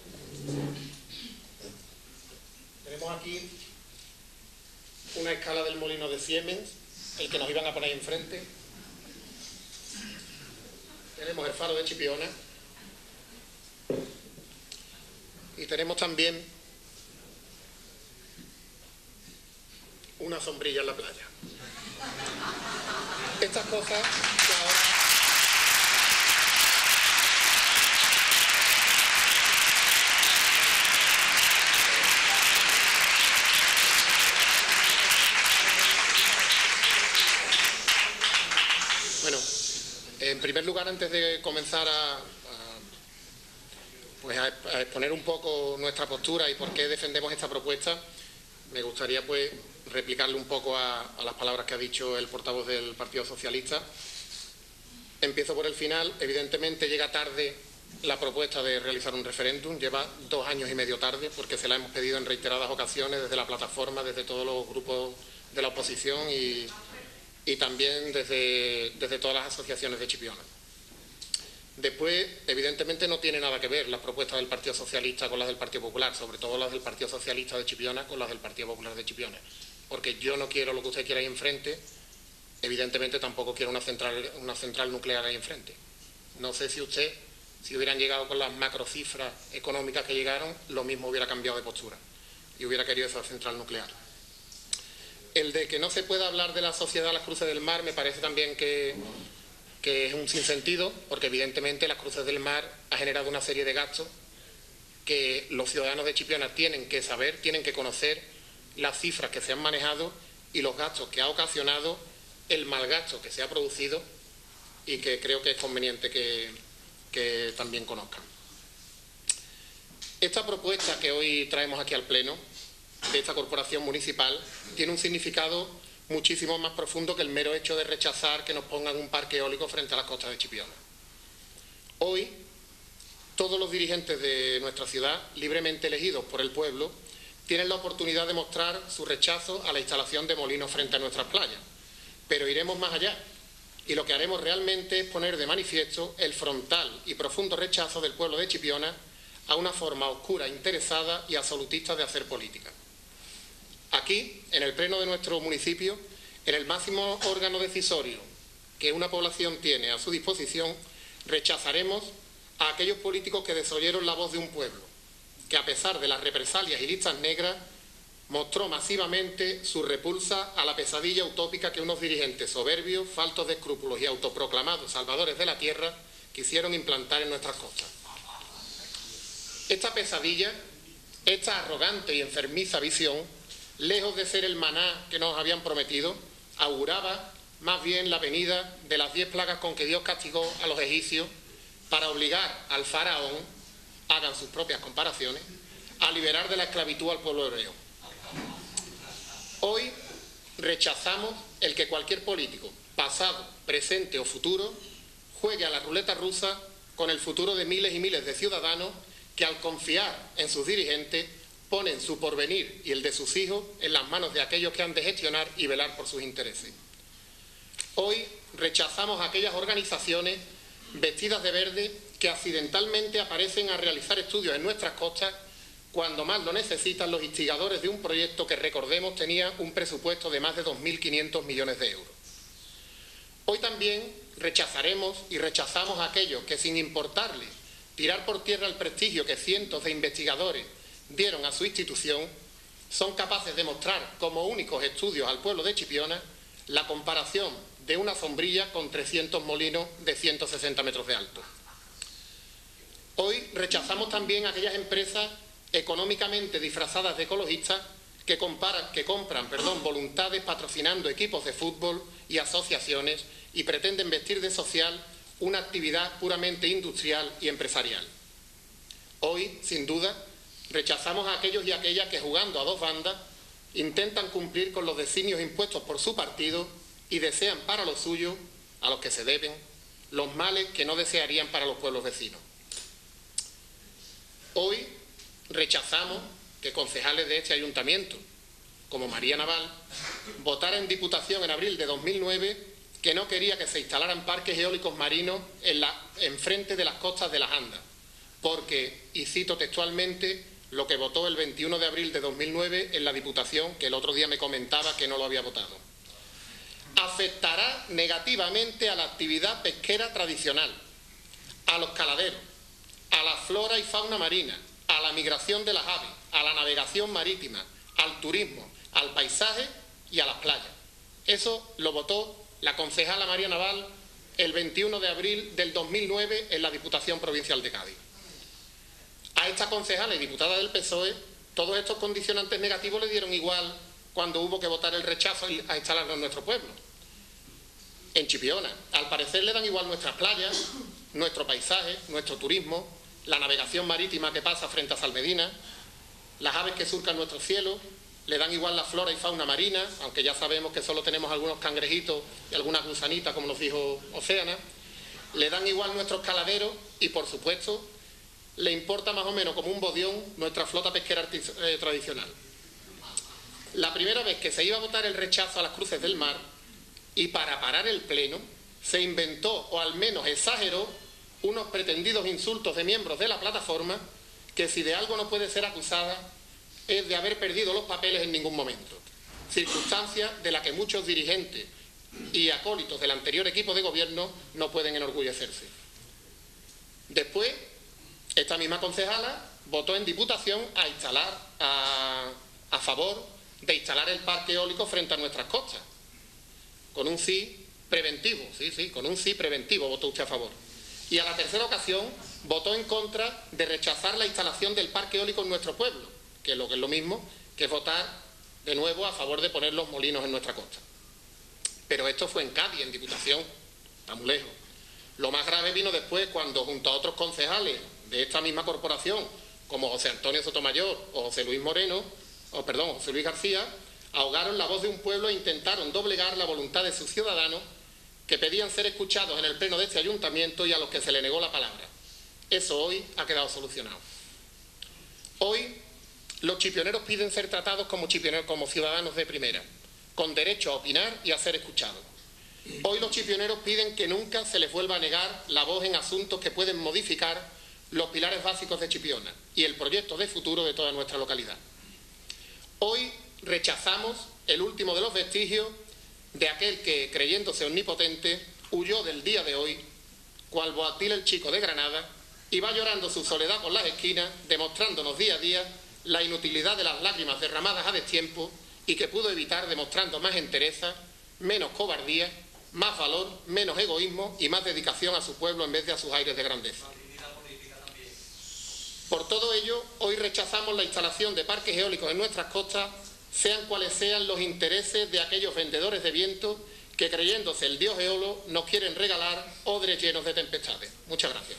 Tenemos aquí una escala del molino de Siemens, el que nos iban a poner enfrente. Tenemos el faro de Chipiona. Y tenemos también una sombrilla en la playa. Estas cosas que ahora... Bueno, en primer lugar, antes de comenzar a exponer un poco nuestra postura y por qué defendemos esta propuesta, me gustaría replicarle un poco a las palabras que ha dicho el portavoz del Partido Socialista. Empiezo por el final. Evidentemente llega tarde la propuesta de realizar un referéndum, lleva 2 años y medio tarde, porque se la hemos pedido en reiteradas ocasiones desde la plataforma, desde todos los grupos de la oposición y también desde todas las asociaciones de Chipiona. Después, evidentemente, no tiene nada que ver las propuestas del Partido Socialista con las del Partido Popular, sobre todo las del Partido Socialista de Chipiona con las del Partido Popular de Chipiona, porque yo no quiero lo que usted quiera ahí enfrente, evidentemente tampoco quiero una central nuclear ahí enfrente. No sé si usted, si hubieran llegado con las macrocifras económicas que llegaron, lo mismo hubiera cambiado de postura y hubiera querido esa central nuclear. El de que no se pueda hablar de la sociedad a las cruces del mar me parece también que es un sinsentido, porque evidentemente las cruces del mar ha generado una serie de gastos que los ciudadanos de Chipiona tienen que saber, tienen que conocer las cifras que se han manejado y los gastos que ha ocasionado, el malgasto que se ha producido y que creo que es conveniente que también conozcan. Esta propuesta que hoy traemos aquí al Pleno de esta corporación municipal tiene un significado muchísimo más profundo que el mero hecho de rechazar que nos pongan un parque eólico frente a las costas de Chipiona. Hoy, todos los dirigentes de nuestra ciudad, libremente elegidos por el pueblo, tienen la oportunidad de mostrar su rechazo a la instalación de molinos frente a nuestras playas. Pero iremos más allá y lo que haremos realmente es poner de manifiesto el frontal y profundo rechazo del pueblo de Chipiona a una forma oscura, interesada y absolutista de hacer política. Aquí, en el pleno de nuestro municipio, en el máximo órgano decisorio que una población tiene a su disposición, rechazaremos a aquellos políticos que desoyeron la voz de un pueblo, que a pesar de las represalias y listas negras, mostró masivamente su repulsa a la pesadilla utópica que unos dirigentes soberbios, faltos de escrúpulos y autoproclamados salvadores de la tierra quisieron implantar en nuestras costas. Esta pesadilla, esta arrogante y enfermiza visión, lejos de ser el maná que nos habían prometido, auguraba más bien la venida de las 10 plagas con que Dios castigó a los egipcios para obligar al faraón, hagan sus propias comparaciones, a liberar de la esclavitud al pueblo hebreo. Hoy rechazamos el que cualquier político, pasado, presente o futuro, juegue a la ruleta rusa con el futuro de miles y miles de ciudadanos que al confiar en sus dirigentes ponen su porvenir y el de sus hijos en las manos de aquellos que han de gestionar y velar por sus intereses. Hoy rechazamos a aquellas organizaciones vestidas de verde que accidentalmente aparecen a realizar estudios en nuestras costas cuando más lo necesitan los instigadores de un proyecto que, recordemos, tenía un presupuesto de más de 2.500 millones de euros. Hoy también rechazaremos y rechazamos a aquellos que, sin importarles tirar por tierra el prestigio que cientos de investigadores dieron a su institución, son capaces de mostrar como únicos estudios al pueblo de Chipiona la comparación de una sombrilla con 300 molinos de 160 metros de alto. Hoy rechazamos también a aquellas empresas económicamente disfrazadas de ecologistas que compran voluntades patrocinando equipos de fútbol y asociaciones y pretenden vestir de social una actividad puramente industrial y empresarial. Hoy, sin duda, rechazamos a aquellos y aquellas que, jugando a dos bandas, intentan cumplir con los designios impuestos por su partido y desean para los suyos, a los que se deben, los males que no desearían para los pueblos vecinos. Hoy rechazamos que concejales de este ayuntamiento, como María Naval, votara en Diputación en abril de 2009 que no quería que se instalaran parques eólicos marinos enfrente de las costas de las Andas, porque, y cito textualmente, lo que votó el 21 de abril de 2009 en la Diputación, que el otro día me comentaba que no lo había votado. Afectará negativamente a la actividad pesquera tradicional, a los caladeros, a la flora y fauna marina, a la migración de las aves, a la navegación marítima, al turismo, al paisaje y a las playas. Eso lo votó la concejala María Naval el 21 de abril del 2009 en la Diputación Provincial de Cádiz. A esta concejala y diputada del PSOE, todos estos condicionantes negativos le dieron igual cuando hubo que votar el rechazo a instalarlo en nuestro pueblo. En Chipiona, al parecer le dan igual nuestras playas, nuestro paisaje, nuestro turismo, la navegación marítima que pasa frente a Salmedina, las aves que surcan nuestro cielo, le dan igual la flora y fauna marina, aunque ya sabemos que solo tenemos algunos cangrejitos y algunas gusanitas, como nos dijo Océana, le dan igual nuestros caladeros y, por supuesto, le importa más o menos como un bodión nuestra flota pesquera tradicional. La primera vez que se iba a votar el rechazo a las cruces del mar, y para parar el pleno, se inventó, o al menos exageró, unos pretendidos insultos de miembros de la plataforma que, si de algo no puede ser acusada, es de haber perdido los papeles en ningún momento, circunstancia de la que muchos dirigentes y acólitos del anterior equipo de gobierno no pueden enorgullecerse. Después, esta misma concejala votó en Diputación a favor de instalar el parque eólico frente a nuestras costas, con un sí preventivo, con un sí preventivo votó usted a favor. Y a la tercera ocasión votó en contra de rechazar la instalación del parque eólico en nuestro pueblo, que es lo mismo que votar de nuevo a favor de poner los molinos en nuestra costa. Pero esto fue en Cádiz, en Diputación, está muy lejos. Lo más grave vino después, cuando junto a otros concejales de esta misma corporación, como José Antonio Sotomayor o José Luis García, ahogaron la voz de un pueblo e intentaron doblegar la voluntad de sus ciudadanos que pedían ser escuchados en el pleno de este ayuntamiento y a los que se le negó la palabra. Eso hoy ha quedado solucionado. Hoy los chipioneros piden ser tratados como ciudadanos de primera, con derecho a opinar y a ser escuchados. Hoy los chipioneros piden que nunca se les vuelva a negar la voz en asuntos que pueden modificar los pilares básicos de Chipiona y el proyecto de futuro de toda nuestra localidad. Hoy rechazamos el último de los vestigios de aquel que, creyéndose omnipotente, huyó del día de hoy, cual Boabdil el Chico de Granada, y va llorando su soledad por las esquinas, demostrándonos día a día la inutilidad de las lágrimas derramadas a destiempo y que pudo evitar demostrando más entereza, menos cobardía, más valor, menos egoísmo y más dedicación a su pueblo en vez de a sus aires de grandeza. Por todo ello, hoy rechazamos la instalación de parques eólicos en nuestras costas, sean cuales sean los intereses de aquellos vendedores de viento que, creyéndose el dios Eolo, nos quieren regalar odres llenos de tempestades. Muchas gracias.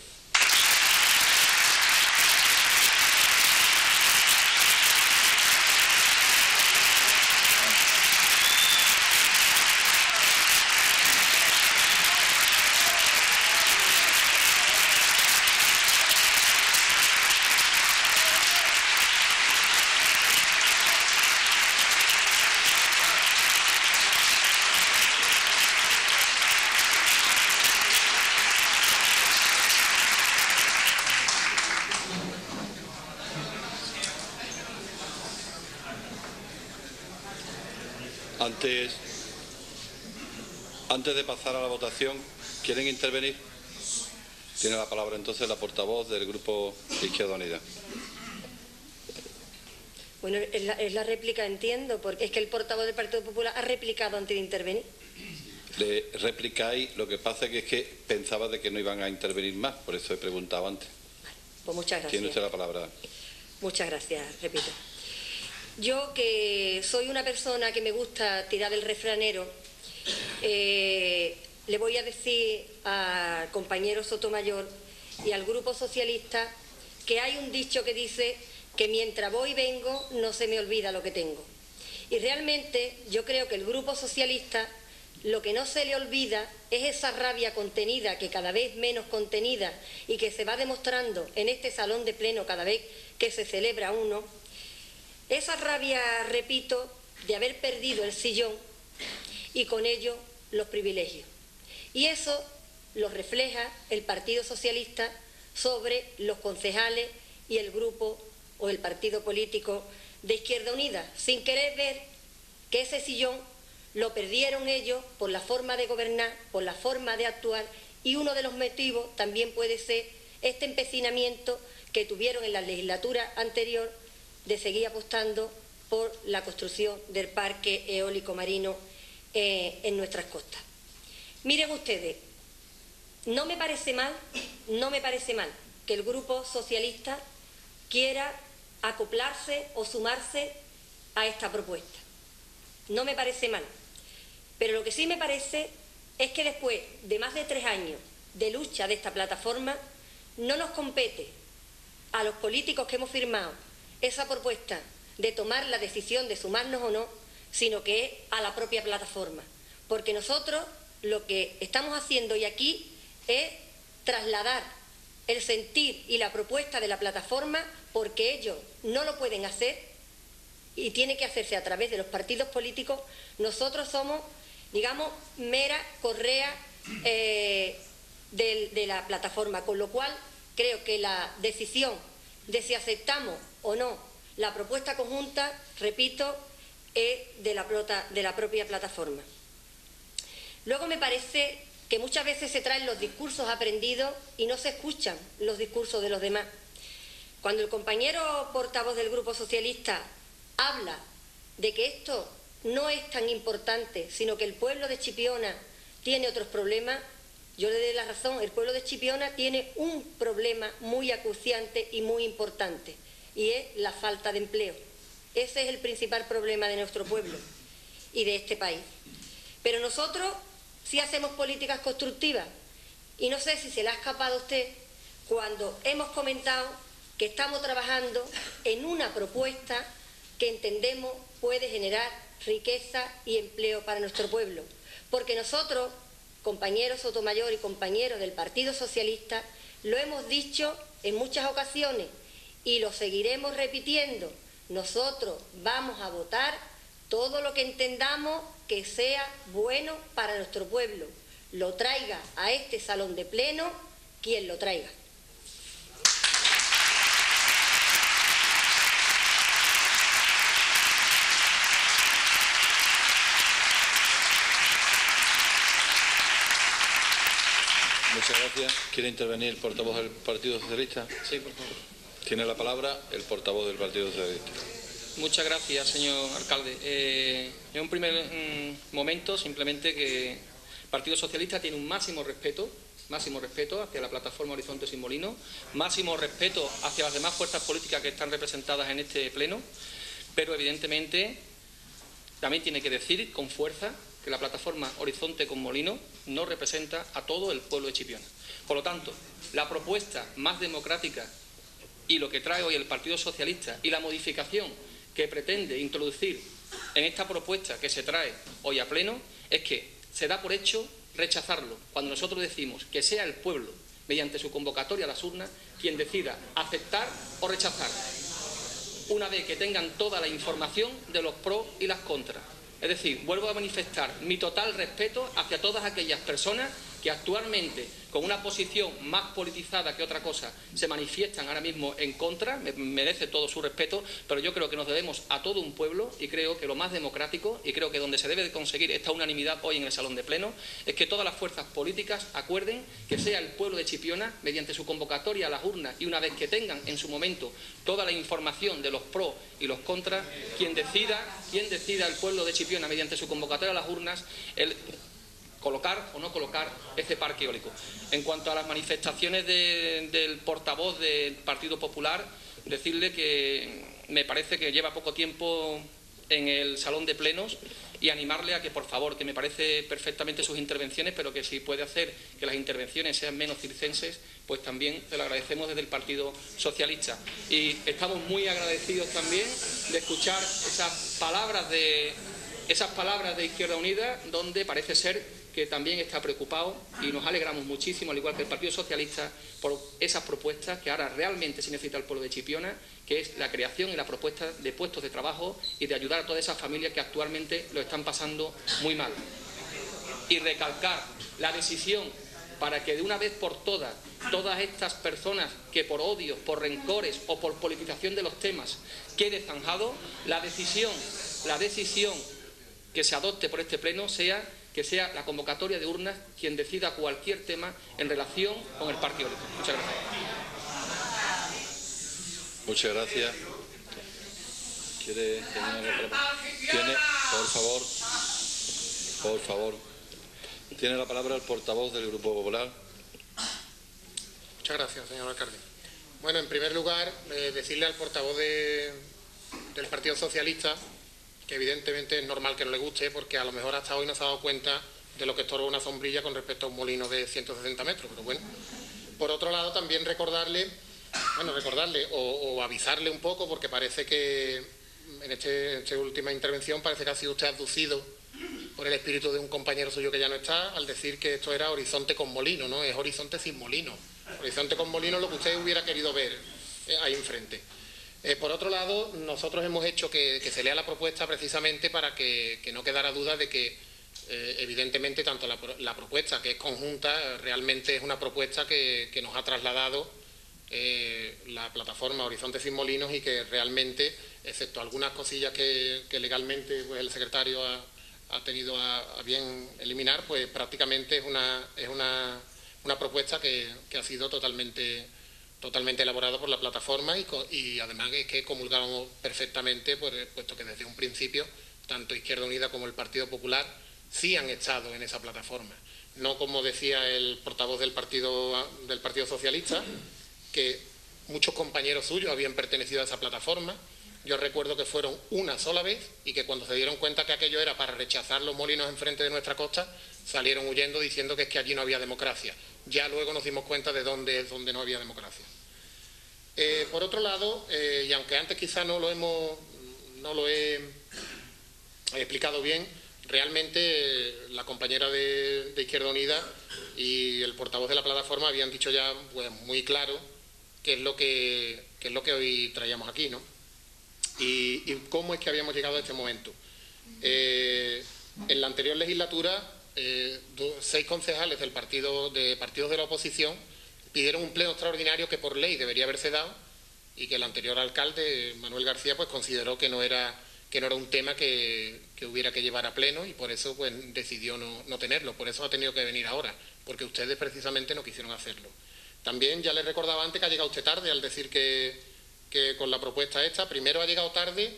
Antes de pasar a la votación, ¿quieren intervenir? Tiene la palabra entonces la portavoz del Grupo Izquierda Unida. Bueno, es la réplica, entiendo, porque es que el portavoz del Partido Popular ha replicado antes de intervenir. Le replicáis, lo que pasa es que pensaba de que no iban a intervenir más, por eso he preguntado antes. Vale, pues muchas gracias. Tiene usted la palabra. Muchas gracias, repito. Yo, que soy una persona que me gusta tirar del refranero, le voy a decir al compañero Sotomayor y al Grupo Socialista que hay un dicho que dice que mientras voy y vengo no se me olvida lo que tengo. Y realmente yo creo que el Grupo Socialista lo que no se le olvida es esa rabia contenida, que cada vez menos contenida y que se va demostrando en este salón de pleno cada vez que se celebra uno. Esa rabia, repito, de haber perdido el sillón y con ello los privilegios. Y eso lo refleja el Partido Socialista sobre los concejales y el grupo o el partido político de Izquierda Unida, sin querer ver que ese sillón lo perdieron ellos por la forma de gobernar, por la forma de actuar, y uno de los motivos también puede ser este empecinamiento que tuvieron en la legislatura anterior de seguir apostando por la construcción del parque eólico marino en nuestras costas. Miren ustedes, no me parece mal que el Grupo Socialista quiera acoplarse o sumarse a esta propuesta. No me parece mal. Pero lo que sí me parece es que después de más de 3 años de lucha de esta plataforma, no nos compete a los políticos que hemos firmado esa propuesta de tomar la decisión de sumarnos o no, sino que es a la propia plataforma. Porque nosotros lo que estamos haciendo hoy aquí es trasladar el sentir y la propuesta de la plataforma, porque ellos no lo pueden hacer y tiene que hacerse a través de los partidos políticos. Nosotros somos, digamos, mera correa de la plataforma, con lo cual creo que la decisión de si aceptamos o no la propuesta conjunta, repito, es de la propia plataforma. Luego me parece que muchas veces se traen los discursos aprendidos y no se escuchan los discursos de los demás. Cuando el compañero portavoz del Grupo Socialista habla de que esto no es tan importante, sino que el pueblo de Chipiona tiene otros problemas, yo le doy la razón. El pueblo de Chipiona tiene un problema muy acuciante y muy importante, y es la falta de empleo. Ese es el principal problema de nuestro pueblo y de este país. Pero nosotros sí hacemos políticas constructivas, y no sé si se le ha escapado a usted cuando hemos comentado que estamos trabajando en una propuesta que entendemos puede generar riqueza y empleo para nuestro pueblo. Porque nosotros, compañeros Sotomayor y compañeros del Partido Socialista, lo hemos dicho en muchas ocasiones y lo seguiremos repitiendo. Nosotros vamos a votar todo lo que entendamos que sea bueno para nuestro pueblo. Lo traiga a este salón de pleno quien lo traiga. Muchas gracias. ¿Quiere intervenir el portavoz del Partido Socialista? Sí, por favor. Tiene la palabra el portavoz del Partido Socialista. Muchas gracias, señor alcalde. En un primer momento, simplemente que el Partido Socialista tiene un máximo respeto hacia la plataforma Horizonte Sin Molinos, máximo respeto hacia las demás fuerzas políticas que están representadas en este pleno, pero evidentemente también tiene que decir con fuerza que la plataforma Horizonte con Molinos no representa a todo el pueblo de Chipiona. Por lo tanto, la propuesta más democrática y lo que trae hoy el Partido Socialista y la modificación que pretende introducir en esta propuesta que se trae hoy a pleno es que se da por hecho rechazarlo, cuando nosotros decimos que sea el pueblo, mediante su convocatoria a las urnas, quien decida aceptar o rechazar, una vez que tengan toda la información de los pros y las contras. Es decir, vuelvo a manifestar mi total respeto hacia todas aquellas personas que actualmente, con una posición más politizada que otra cosa, se manifiestan ahora mismo en contra. Merece todo su respeto, pero yo creo que nos debemos a todo un pueblo, y creo que lo más democrático, y creo que donde se debe de conseguir esta unanimidad hoy en el Salón de Pleno, es que todas las fuerzas políticas acuerden que sea el pueblo de Chipiona, mediante su convocatoria a las urnas, y una vez que tengan en su momento toda la información de los pros y los contras, quien decida el pueblo de Chipiona, mediante su convocatoria a las urnas, el colocar o no colocar ese parque eólico. En cuanto a las manifestaciones del portavoz del Partido Popular, decirle que me parece que lleva poco tiempo en el salón de plenos, y animarle a que, por favor, que me parece perfectamente sus intervenciones, pero que si puede hacer que las intervenciones sean menos circenses, pues también se lo agradecemos desde el Partido Socialista. Y estamos muy agradecidos también de escuchar esas palabras de Izquierda Unida, donde parece ser que también está preocupado, y nos alegramos muchísimo, al igual que el Partido Socialista, por esas propuestas que ahora realmente se necesita el pueblo de Chipiona, que es la creación y la propuesta de puestos de trabajo y de ayudar a todas esas familias que actualmente lo están pasando muy mal. Y recalcar la decisión para que de una vez por todas estas personas que por odios, por rencores o por politización de los temas quede zanjado, la decisión que se adopte por este pleno sea que sea la convocatoria de urnas quien decida cualquier tema en relación con el parque eólico. Muchas gracias. Muchas gracias. ¿Quiere terminar la palabra? Tiene, por favor. Tiene la palabra el portavoz del Grupo Popular. Muchas gracias, señor alcalde. Bueno, en primer lugar, decirle al portavoz del Partido Socialista que evidentemente es normal que no le guste, porque a lo mejor hasta hoy no se ha dado cuenta de lo que estorba una sombrilla con respecto a un molino de 160 metros. Pero bueno, por otro lado, también recordarle o avisarle un poco, porque parece que en esta última intervención parece que ha sido usted abducido por el espíritu de un compañero suyo que ya no está, al decir que esto era Horizonte con molino, ¿no? Es Horizonte sin molino. Horizonte con molino es lo que usted hubiera querido ver ahí enfrente. Por otro lado, nosotros hemos hecho que se lea la propuesta precisamente para que no quedara duda de que evidentemente, tanto la propuesta, que es conjunta, realmente es una propuesta que nos ha trasladado la plataforma Horizonte Sin Molinos, y que realmente, excepto algunas cosillas que legalmente pues, el secretario ha tenido a bien eliminar, pues prácticamente es una propuesta que ha sido totalmente elaborada por la plataforma, y además es que comulgamos perfectamente, puesto que desde un principio tanto Izquierda Unida como el Partido Popular sí han estado en esa plataforma. No como decía el portavoz del Partido Socialista, que muchos compañeros suyos habían pertenecido a esa plataforma. Yo recuerdo que fueron una sola vez y que cuando se dieron cuenta que aquello era para rechazar los molinos enfrente de nuestra costa, salieron huyendo diciendo que es que allí no había democracia. Ya luego nos dimos cuenta de dónde no había democracia. Por otro lado, y aunque antes quizá no lo he explicado bien, realmente la compañera de Izquierda Unida y el portavoz de la plataforma habían dicho ya pues, muy claro qué es lo que hoy traíamos aquí, ¿no? Y cómo es que habíamos llegado a este momento. En la anterior legislatura, 6 concejales de partidos de la oposición pidieron un pleno extraordinario que por ley debería haberse dado, y que el anterior alcalde, Manuel García, pues consideró que no era un tema que hubiera que llevar a pleno, y por eso pues decidió no tenerlo. Por eso ha tenido que venir ahora, porque ustedes precisamente no quisieron hacerlo. También ya les recordaba antes que ha llegado usted tarde al decir que con la propuesta esta, primero ha llegado tarde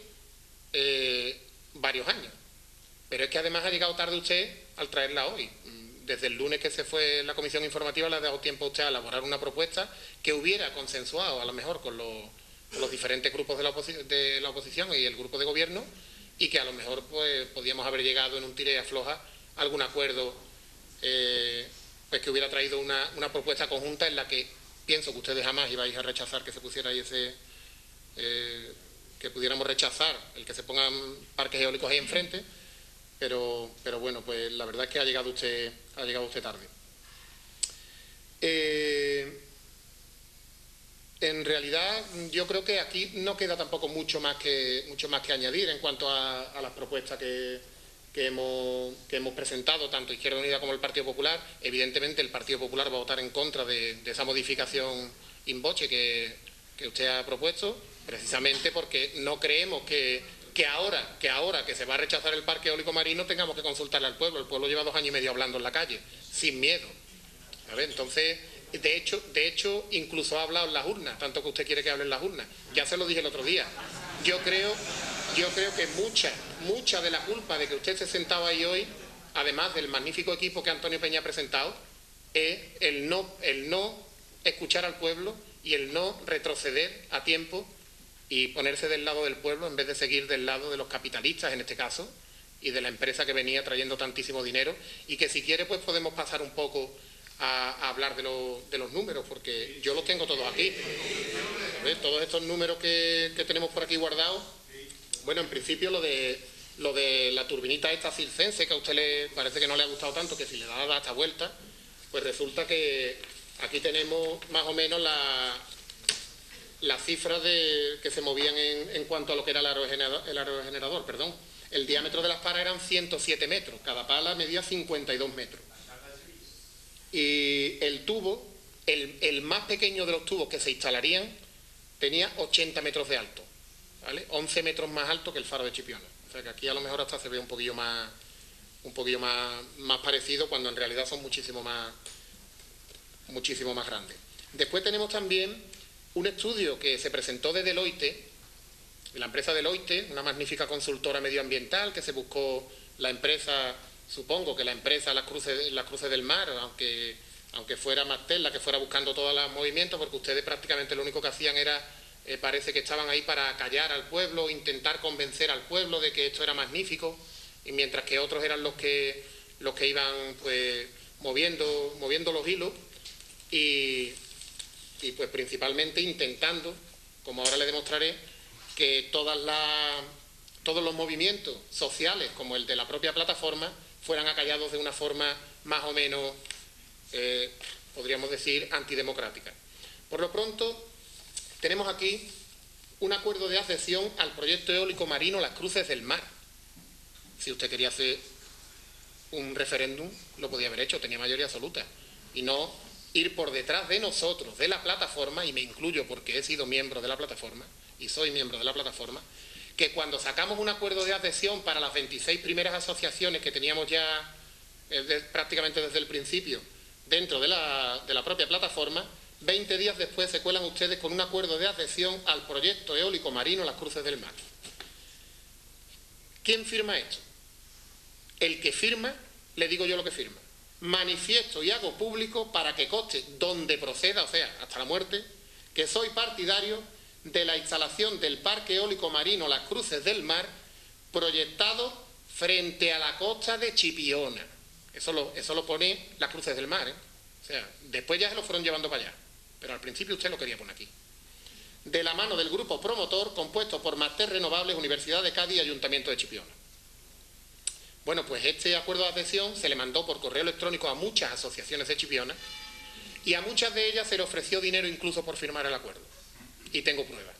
varios años, pero es que además ha llegado tarde usted al traerla hoy. Desde el lunes que se fue la comisión informativa le ha dado tiempo a usted a elaborar una propuesta que hubiera consensuado a lo mejor con los diferentes grupos de la oposición y el grupo de gobierno, y que a lo mejor pues podíamos haber llegado en un tire y afloja a algún acuerdo pues que hubiera traído una propuesta conjunta en la que pienso que ustedes jamás ibais a rechazar que se pusiera ahí que pudiéramos rechazar el que se pongan parques eólicos ahí enfrente, pero bueno, pues la verdad es que ha llegado usted tarde. En realidad yo creo que aquí no queda tampoco mucho más que añadir en cuanto a las propuestas que hemos presentado, tanto Izquierda Unida como el Partido Popular. Evidentemente el Partido Popular va a votar en contra de esa modificación in voce que usted ha propuesto, precisamente porque no creemos que ahora que se va a rechazar el parque eólico marino tengamos que consultarle al pueblo. El pueblo lleva 2 años y medio hablando en la calle, sin miedo. ¿Vale? Entonces, de hecho, incluso ha hablado en las urnas, tanto que usted quiere que hable en las urnas. Ya se lo dije el otro día. Yo creo que mucha de la culpa de que usted se sentaba ahí hoy, además del magnífico equipo que Antonio Peña ha presentado, es el no escuchar al pueblo y el no retroceder a tiempo y ponerse del lado del pueblo en vez de seguir del lado de los capitalistas, en este caso, y de la empresa que venía trayendo tantísimo dinero, y que si quiere pues podemos pasar un poco a hablar de los números, porque yo los tengo todos aquí. ¿Ves? Todos estos números que tenemos por aquí guardados. Bueno, en principio lo de la turbinita esta circense, que a usted le parece que no le ha gustado tanto, que si le da esta vuelta, pues resulta que aquí tenemos más o menos las cifras que se movían en cuanto a lo que era el aerogenerador, perdón. El diámetro de las palas eran 107 metros, cada pala medía 52 metros. Y el tubo, el más pequeño de los tubos que se instalarían, tenía 80 metros de alto, ¿vale? 11 metros más alto que el faro de Chipiona. O sea que aquí a lo mejor hasta se ve un poquillo más parecido, cuando en realidad son muchísimo más grandes. Después tenemos también un estudio que se presentó de Deloitte, de la empresa Deloitte, una magnífica consultora medioambiental que se buscó la empresa, supongo que la empresa Las Cruces del Mar, aunque fuera Martel la que fuera buscando todos los movimientos, porque ustedes prácticamente lo único que hacían era, parece que estaban ahí para callar al pueblo, intentar convencer al pueblo de que esto era magnífico, y mientras que otros eran los que iban pues moviendo los hilos y pues principalmente intentando, como ahora le demostraré, que todos los movimientos sociales, como el de la propia plataforma, fueran acallados de una forma más o menos, podríamos decir, antidemocrática. Por lo pronto, tenemos aquí un acuerdo de adhesión al proyecto eólico marino Las Cruces del Mar. Si usted quería hacer un referéndum lo podía haber hecho, tenía mayoría absoluta, y no ir por detrás de nosotros, de la plataforma, y me incluyo porque he sido miembro de la plataforma, y soy miembro de la plataforma, que cuando sacamos un acuerdo de adhesión para las 26 primeras asociaciones que teníamos ya prácticamente desde el principio dentro de la propia plataforma, 20 días después se cuelan ustedes con un acuerdo de adhesión al proyecto eólico marino Las Cruces del Mar. ¿Quién firma esto? El que firma, le digo yo lo que firma. Manifiesto y hago público para que conste donde proceda, o sea, hasta la muerte, que soy partidario de la instalación del Parque Eólico Marino Las Cruces del Mar, proyectado frente a la costa de Chipiona. Eso lo pone Las Cruces del Mar, ¿eh? O sea, después ya se lo fueron llevando para allá, pero al principio usted lo quería poner aquí. De la mano del grupo promotor compuesto por Master Renovables, Universidad de Cádiz y Ayuntamiento de Chipiona. Bueno, pues este acuerdo de adhesión se le mandó por correo electrónico a muchas asociaciones de Chipiona y a muchas de ellas se le ofreció dinero incluso por firmar el acuerdo. Y tengo pruebas.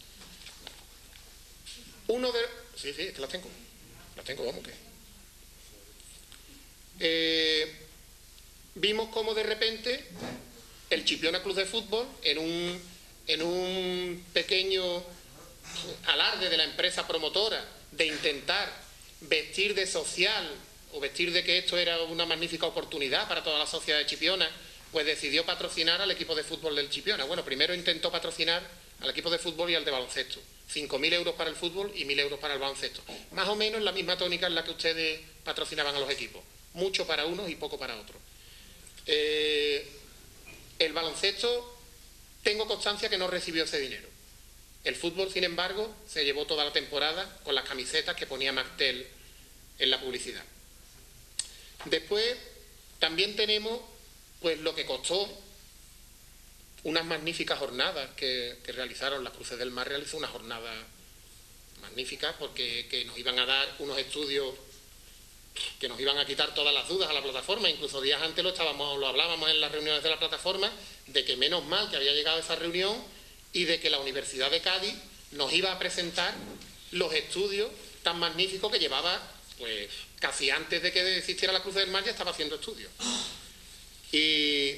Sí, es que las tengo. Las tengo, vamos, que... vimos cómo de repente el Chipiona Club de Fútbol, en un pequeño alarde de la empresa promotora de intentar vestir de social o vestir de que esto era una magnífica oportunidad para toda la sociedad de Chipiona, pues decidió patrocinar al equipo de fútbol del Chipiona. Bueno, primero intentó patrocinar al equipo de fútbol y al de baloncesto. 5.000 euros para el fútbol y 1.000 euros para el baloncesto. Más o menos la misma tónica en la que ustedes patrocinaban a los equipos. Mucho para unos y poco para otros. El baloncesto, tengo constancia que no recibió ese dinero. El fútbol, sin embargo, se llevó toda la temporada con las camisetas que ponía Martel en la publicidad. Después, también tenemos pues lo que costó unas magníficas jornadas que realizaron Las Cruces del Mar. Realizó una jornada magnífica porque que nos iban a dar unos estudios que nos iban a quitar todas las dudas a la plataforma. Incluso días antes lo hablábamos en las reuniones de la plataforma, de que menos mal que había llegado esa reunión y de que la Universidad de Cádiz nos iba a presentar los estudios tan magníficos que llevaba, pues casi antes de que existiera la Cruz del Mar ya estaba haciendo estudios. Y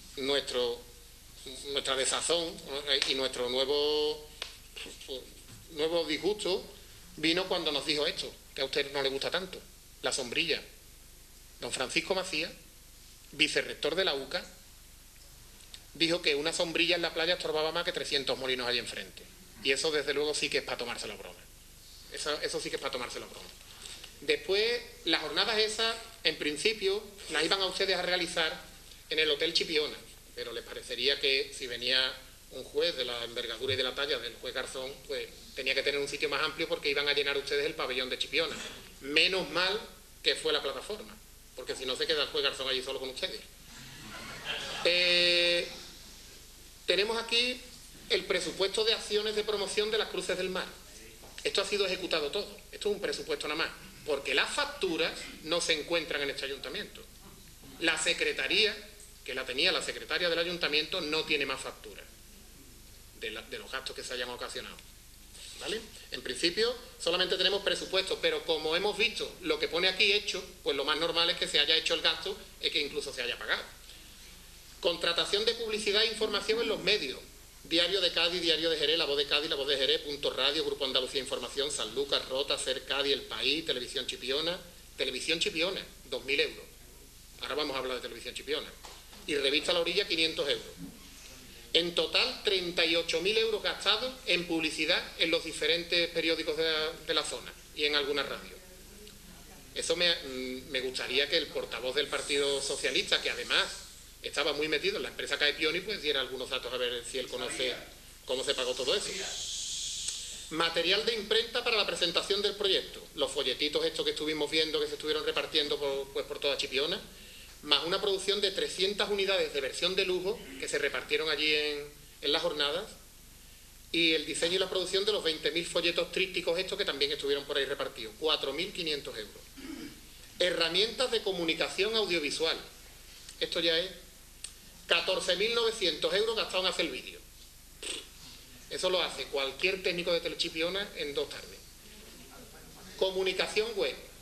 nuestra desazón y nuestro nuevo disgusto vino cuando nos dijo esto, que a usted no le gusta tanto, la sombrilla. Don Francisco Macías, vicerrector de la UCA, dijo que una sombrilla en la playa estorbaba más que 300 molinos allí enfrente. Y eso desde luego sí que es para tomárselo a broma. Eso sí que es para tomárselo a broma. Después, las jornadas esas, en principio, las iban a ustedes a realizar en el Hotel Chipiona, pero les parecería que si venía un juez de la envergadura y de la talla del juez Garzón, pues tenía que tener un sitio más amplio porque iban a llenar ustedes el pabellón de Chipiona. Menos mal que fue la plataforma, porque si no se queda el juez Garzón allí solo con ustedes. Tenemos aquí el presupuesto de acciones de promoción de Las Cruces del Mar. Esto ha sido ejecutado todo. Esto es un presupuesto nada más, porque las facturas no se encuentran en este ayuntamiento. La secretaría, que la tenía la secretaria del ayuntamiento, no tiene más facturas de los gastos que se hayan ocasionado. ¿Vale? En principio solamente tenemos presupuesto, pero como hemos visto lo que pone aquí hecho, pues lo más normal es que se haya hecho el gasto y que incluso se haya pagado. Contratación de publicidad e información en los medios. Diario de Cádiz, Diario de Jerez, La Voz de Cádiz, La Voz de Jerez, Punto Radio, Grupo Andalucía Información, San Lucas, Rota, Ser Cádiz, El País, Televisión Chipiona. Televisión Chipiona, 2.000 euros. Ahora vamos a hablar de Televisión Chipiona. Y Revista La Orilla, 500 euros. En total, 38.000 euros gastados en publicidad en los diferentes periódicos de la zona y en alguna radio. Eso me gustaría que el portavoz del Partido Socialista, que además estaba muy metido en la empresa Caepioni, pues diera algunos datos a ver si él conoce cómo se pagó todo eso. Material de imprenta para la presentación del proyecto. Los folletitos estos que estuvimos viendo que se estuvieron repartiendo por toda Chipiona, más una producción de 300 unidades de versión de lujo que se repartieron allí en las jornadas, y el diseño y la producción de los 20.000 folletos trípticos estos que también estuvieron por ahí repartidos, 4.500 euros. Herramientas de comunicación audiovisual. Esto ya es 14.900 euros gastados en hacer el vídeo. Eso lo hace cualquier técnico de Telechipiona en 2 tardes. Comunicación web,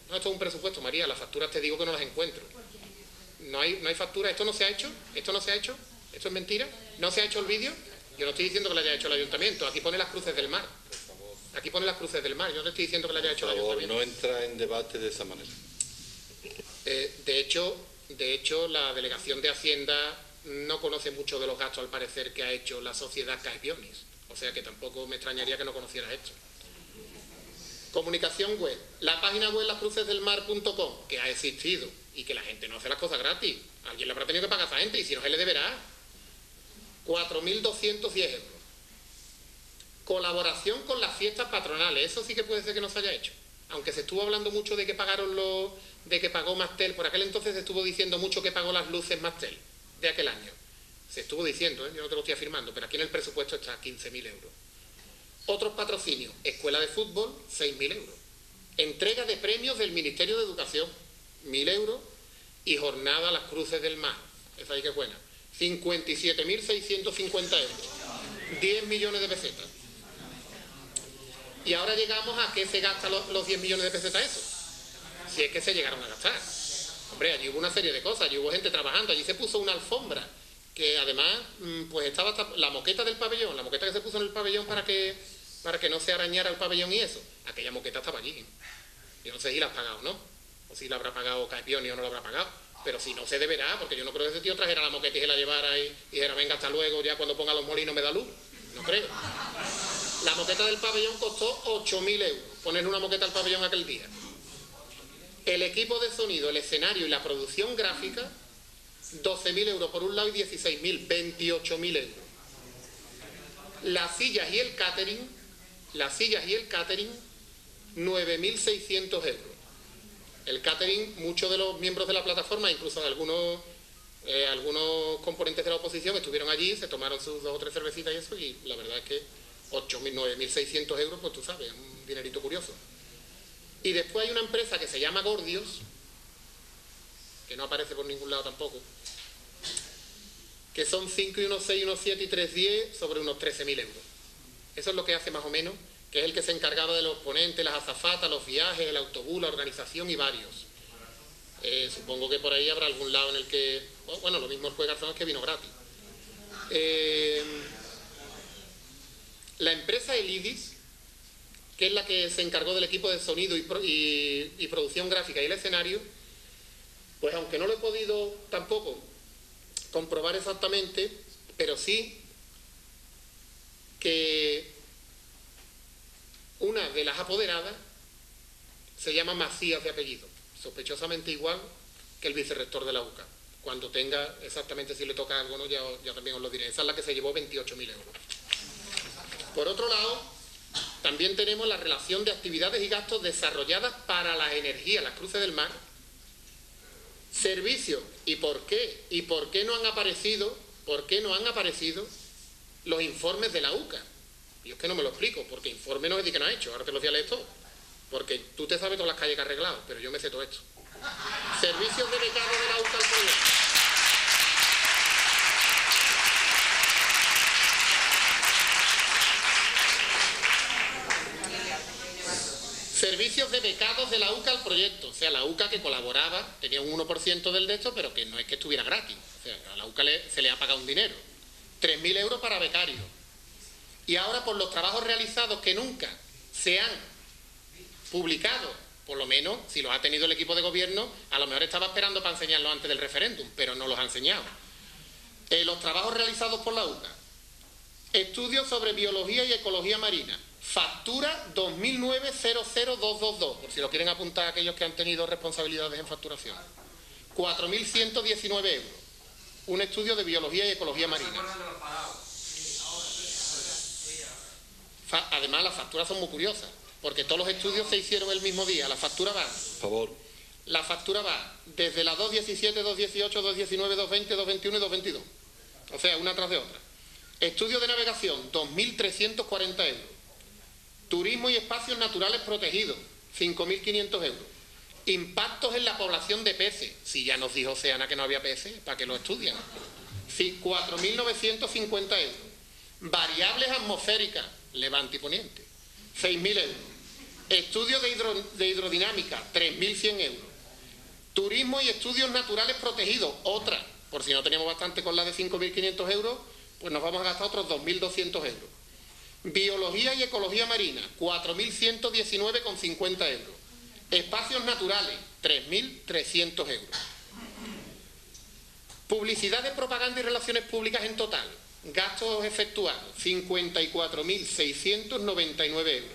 No, esto es un presupuesto, María, las facturas te digo que no las encuentro. No hay factura, esto no se ha hecho, esto es mentira, no se ha hecho el vídeo. Yo no estoy diciendo que lo haya hecho el ayuntamiento, aquí pone las cruces del mar. Aquí pone las cruces del mar, yo no estoy diciendo que lo haya hecho el ayuntamiento. No entra en debate de esa manera. De hecho, la Delegación de Hacienda no conoce mucho de los gastos, al parecer, que ha hecho la sociedad Caepionis. O sea que tampoco me extrañaría que no conocieras esto. Comunicación web. La página web lascrucesdelmar.com, que ha existido y que la gente no hace las cosas gratis. Alguien le habrá tenido que pagar a esa gente y si no se le deberá. 4.210 euros. Colaboración con las fiestas patronales. Eso sí que puede ser que no se haya hecho. Aunque se estuvo hablando mucho de que pagó Mastel. Por aquel entonces se estuvo diciendo mucho que pagó las luces Mastel de aquel año. Se estuvo diciendo, yo no te lo estoy afirmando, pero aquí en el presupuesto está 15.000 euros. Otros patrocinios, escuela de fútbol, 6.000 euros. Entrega de premios del Ministerio de Educación, 1.000 euros. Y jornada a las Cruces del Mar, esa ahí que es buena, 57.650 euros, 10 millones de pesetas. Y ahora llegamos a qué se gastan los 10 millones de pesetas eso, si es que se llegaron a gastar. Hombre, allí hubo una serie de cosas, allí hubo gente trabajando, allí se puso una alfombra, que además, pues estaba la moqueta del pabellón, la moqueta que se puso en el pabellón para que no se arañara el pabellón y eso, aquella moqueta estaba allí. Yo no sé si la has pagado o no. O si la habrá pagado Caepionis o no la habrá pagado, pero si no se deberá, porque yo no creo que ese tío trajera la moqueta y se la llevara y dijera, venga, hasta luego, ya cuando ponga los molinos me da luz, no creo. La moqueta del pabellón costó 8.000 euros, ponerle una moqueta al pabellón aquel día. El equipo de sonido, el escenario y la producción gráfica, 12.000 euros por un lado y 16.000, 28.000 euros. Las sillas y el catering, 9.600 euros. El catering, muchos de los miembros de la plataforma, incluso algunos componentes de la oposición, estuvieron allí, se tomaron sus 2 o 3 cervecitas y eso, y la verdad es que 9.600 euros, pues tú sabes, un dinerito curioso. Y después hay una empresa que se llama Gordios, que no aparece por ningún lado tampoco, que son 5 y unos 6, unos 7 y 3,10 sobre unos 13.000 euros. Eso es lo que hace más o menos, que es el que se encargaba de los ponentes, las azafatas, los viajes, el autobús, la organización y varios. Supongo que por ahí habrá algún lado en el que... Bueno, lo mismo el juez Garzón es que vino gratis. La empresa Elidis, que es la que se encargó del equipo de sonido y producción gráfica y el escenario, pues aunque no lo he podido tampoco comprobar exactamente, pero sí que una de las apoderadas se llama Macías de apellido, sospechosamente igual que el vicerrector de la UCA. Cuando tenga exactamente si le toca algo, ¿no? ya también os lo diré. Esa es la que se llevó 28.000 euros. Por otro lado, también tenemos la relación de actividades y gastos desarrolladas para la energía, las Cruces del Mar. Servicios. ¿Y por qué? ¿Y por qué no han aparecido los informes de la UCA? Yo es que no me lo explico, porque informe no es de que no ha hecho, ahora te lo voy a leer todo. Porque tú te sabes todas las calles que ha arreglado, pero yo me sé todo esto. Servicios de becado de la UCA al proyecto. Servicios de becados de la UCA al proyecto. O sea, la UCA que colaboraba, tenía un 1% del de esto, pero que no es que estuviera gratis. O sea, a la UCA se le ha pagado un dinero. 3.000 euros para becarios. Y ahora por los trabajos realizados que nunca se han publicado, por lo menos si los ha tenido el equipo de gobierno, a lo mejor estaba esperando para enseñarlos antes del referéndum, pero no los ha enseñado. Los trabajos realizados por la UCA. Estudios sobre biología y ecología marina. Factura 2009-00222, por si lo quieren apuntar aquellos que han tenido responsabilidades en facturación. 4.119 euros. Un estudio de biología y ecología marina. Además, las facturas son muy curiosas, porque todos los estudios se hicieron el mismo día. La factura va... Por favor. La factura va desde la 217, 218, 219, 220, 221 y 222. O sea, una tras de otra. Estudio de navegación, 2.340 euros. Turismo y espacios naturales protegidos, 5.500 euros. Impactos en la población de peces. Si ya nos dijo Oceana que no había peces, ¿para qué lo estudian? 4.950 euros. Variables atmosféricas, levante y poniente, 6.000 euros. Estudio de hidrodinámica, 3.100 euros. Turismo y estudios naturales protegidos, otra. Por si no teníamos bastante con la de 5.500 euros, pues nos vamos a gastar otros 2.200 euros. Biología y ecología marina, 4.119,50 euros. Espacios naturales, 3.300 euros. Publicidad de propaganda y relaciones públicas en total. Gastos efectuados, 54.699 euros.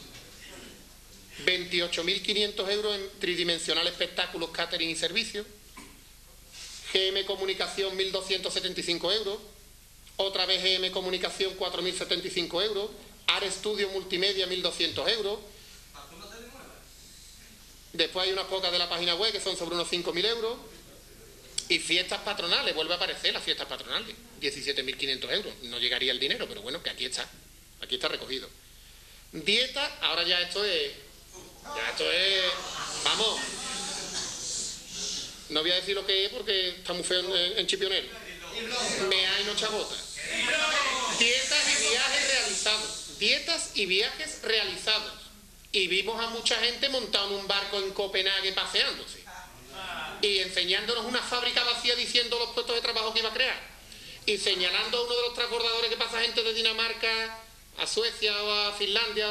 28.500 euros en tridimensional espectáculos, catering y servicios. GM Comunicación, 1.275 euros. Otra vez GM Comunicación, 4.075 euros. AR Studio Multimedia, 1.200 euros. Después hay unas pocas de la página web que son sobre unos 5.000 euros. Y fiestas patronales, vuelve a aparecer las fiestas patronales, 17.500 euros. No llegaría el dinero, pero bueno, que aquí está recogido. Dieta, ahora ya esto es, vamos, no voy a decir lo que es porque está muy feo en Chipionero. Mea y no chabota. Dietas y viajes realizados. Y vimos a mucha gente montada en un barco en Copenhague paseándose. Y enseñándonos una fábrica vacía diciendo los puestos de trabajo que iba a crear. Y señalando a uno de los transbordadores que pasa gente de Dinamarca a Suecia o a Finlandia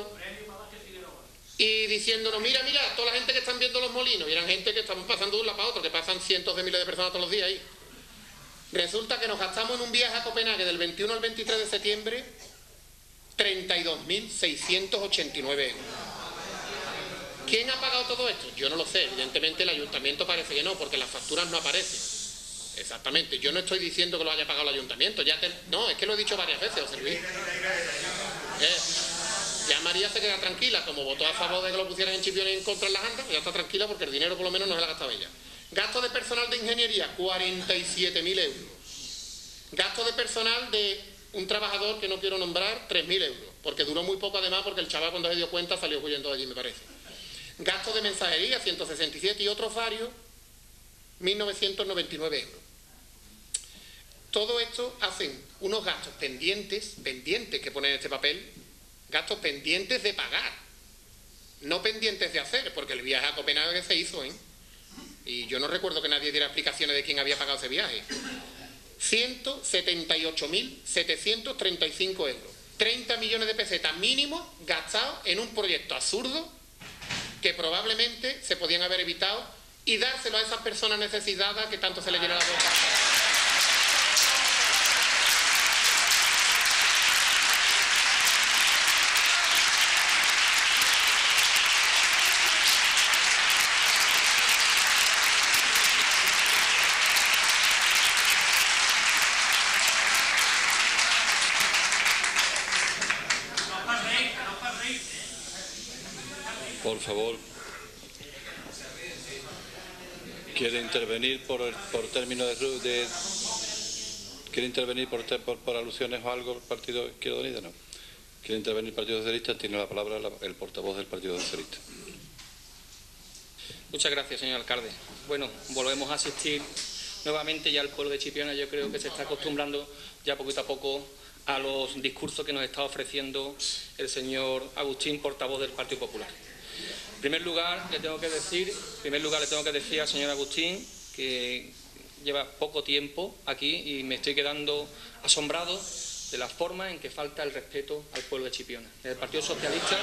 y diciéndonos, mira, toda la gente que están viendo los molinos. Y eran gente que estamos pasando de un lado para otro, que pasan cientos de miles de personas todos los días ahí. Resulta que nos gastamos en un viaje a Copenhague del 21 al 23 de septiembre 32.689 euros. ¿Quién ha pagado todo esto? Yo no lo sé, evidentemente el ayuntamiento parece que no, porque las facturas no aparecen. Exactamente, yo no estoy diciendo que lo haya pagado el ayuntamiento, no, es que lo he dicho varias veces, José Luis. Ya María se queda tranquila, como votó a favor de que lo pusieran en Chipiona y en contra en las andas, ya está tranquila porque el dinero por lo menos no se lo ha gastado ella. Gasto de personal de ingeniería, 47.000 euros. Gasto de personal de un trabajador que no quiero nombrar, 3.000 euros, porque duró muy poco además porque el chaval cuando se dio cuenta salió huyendo de allí, me parece. Gastos de mensajería, 167 y otros varios, 1.999 euros. Todo esto hacen unos gastos pendientes que ponen en este papel, gastos pendientes de pagar, no pendientes de hacer, porque el viaje a Copenhague se hizo, y yo no recuerdo que nadie diera explicaciones de quién había pagado ese viaje. 178.735 euros. 30 millones de pesetas mínimo gastados en un proyecto absurdo que probablemente se podían haber evitado y dárselo a esas personas necesitadas que tanto se les llena la boca. Por favor, ¿quiere intervenir por términos de ¿quiere intervenir por alusiones o algo el Partido Izquierda Unida? No. ¿Quiere intervenir el Partido Socialista? Tiene la palabra el portavoz del Partido Socialista. Muchas gracias, señor alcalde. Bueno, volvemos a asistir nuevamente ya al pueblo de Chipiona. Yo creo que se está acostumbrando ya poquito a poco a los discursos que nos está ofreciendo el señor Agustín, portavoz del Partido Popular. En primer lugar, le tengo que decir al señor Agustín que lleva poco tiempo aquí y me estoy quedando asombrado de la forma en que falta el respeto al pueblo de Chipiona. En el Partido Socialista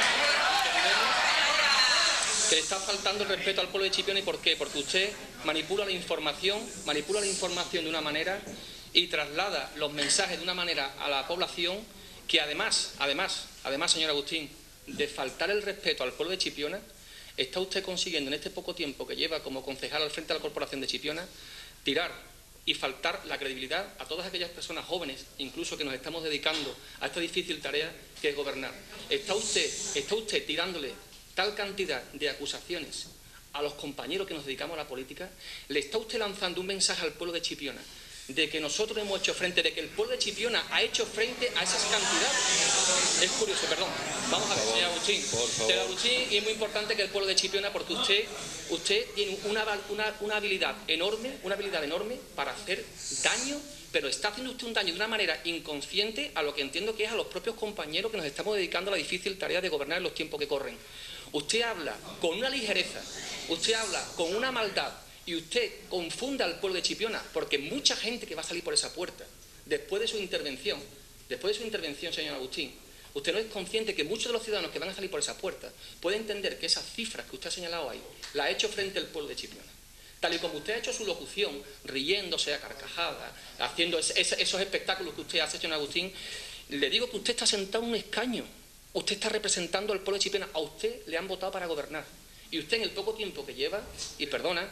que le está faltando el respeto al pueblo de Chipiona. ¿Y por qué? Porque usted manipula la información de una manera y traslada los mensajes de una manera a la población que además, señor Agustín, de faltar el respeto al pueblo de Chipiona, está usted consiguiendo en este poco tiempo que lleva como concejal al frente de la Corporación de Chipiona, tirar y faltar la credibilidad a todas aquellas personas jóvenes, incluso que nos estamos dedicando a esta difícil tarea que es gobernar. Está usted tirándole tal cantidad de acusaciones a los compañeros que nos dedicamos a la política, le está usted lanzando un mensaje al pueblo de Chipiona de que nosotros hemos hecho frente, de que el pueblo de Chipiona ha hecho frente a esas cantidades. Es curioso, perdón. Vamos a ver, señor Agustín. Señor Agustín, y es muy importante que el pueblo de Chipiona, porque usted tiene una habilidad enorme para hacer daño, pero está haciendo usted un daño de una manera inconsciente a lo que entiendo que es a los propios compañeros que nos estamos dedicando a la difícil tarea de gobernar en los tiempos que corren. Usted habla con una ligereza, usted habla con una maldad, y usted confunda al pueblo de Chipiona, porque mucha gente que va a salir por esa puerta, después de su intervención, señor Agustín, usted no es consciente que muchos de los ciudadanos que van a salir por esa puerta pueden entender que esas cifras que usted ha señalado ahí, las ha hecho frente al pueblo de Chipiona. Tal y como usted ha hecho su locución, riéndose a carcajadas, haciendo esos espectáculos que usted hace, señor Agustín, le digo que usted está sentado en un escaño, usted está representando al pueblo de Chipiona, a usted le han votado para gobernar. Y usted en el poco tiempo que lleva, y perdona,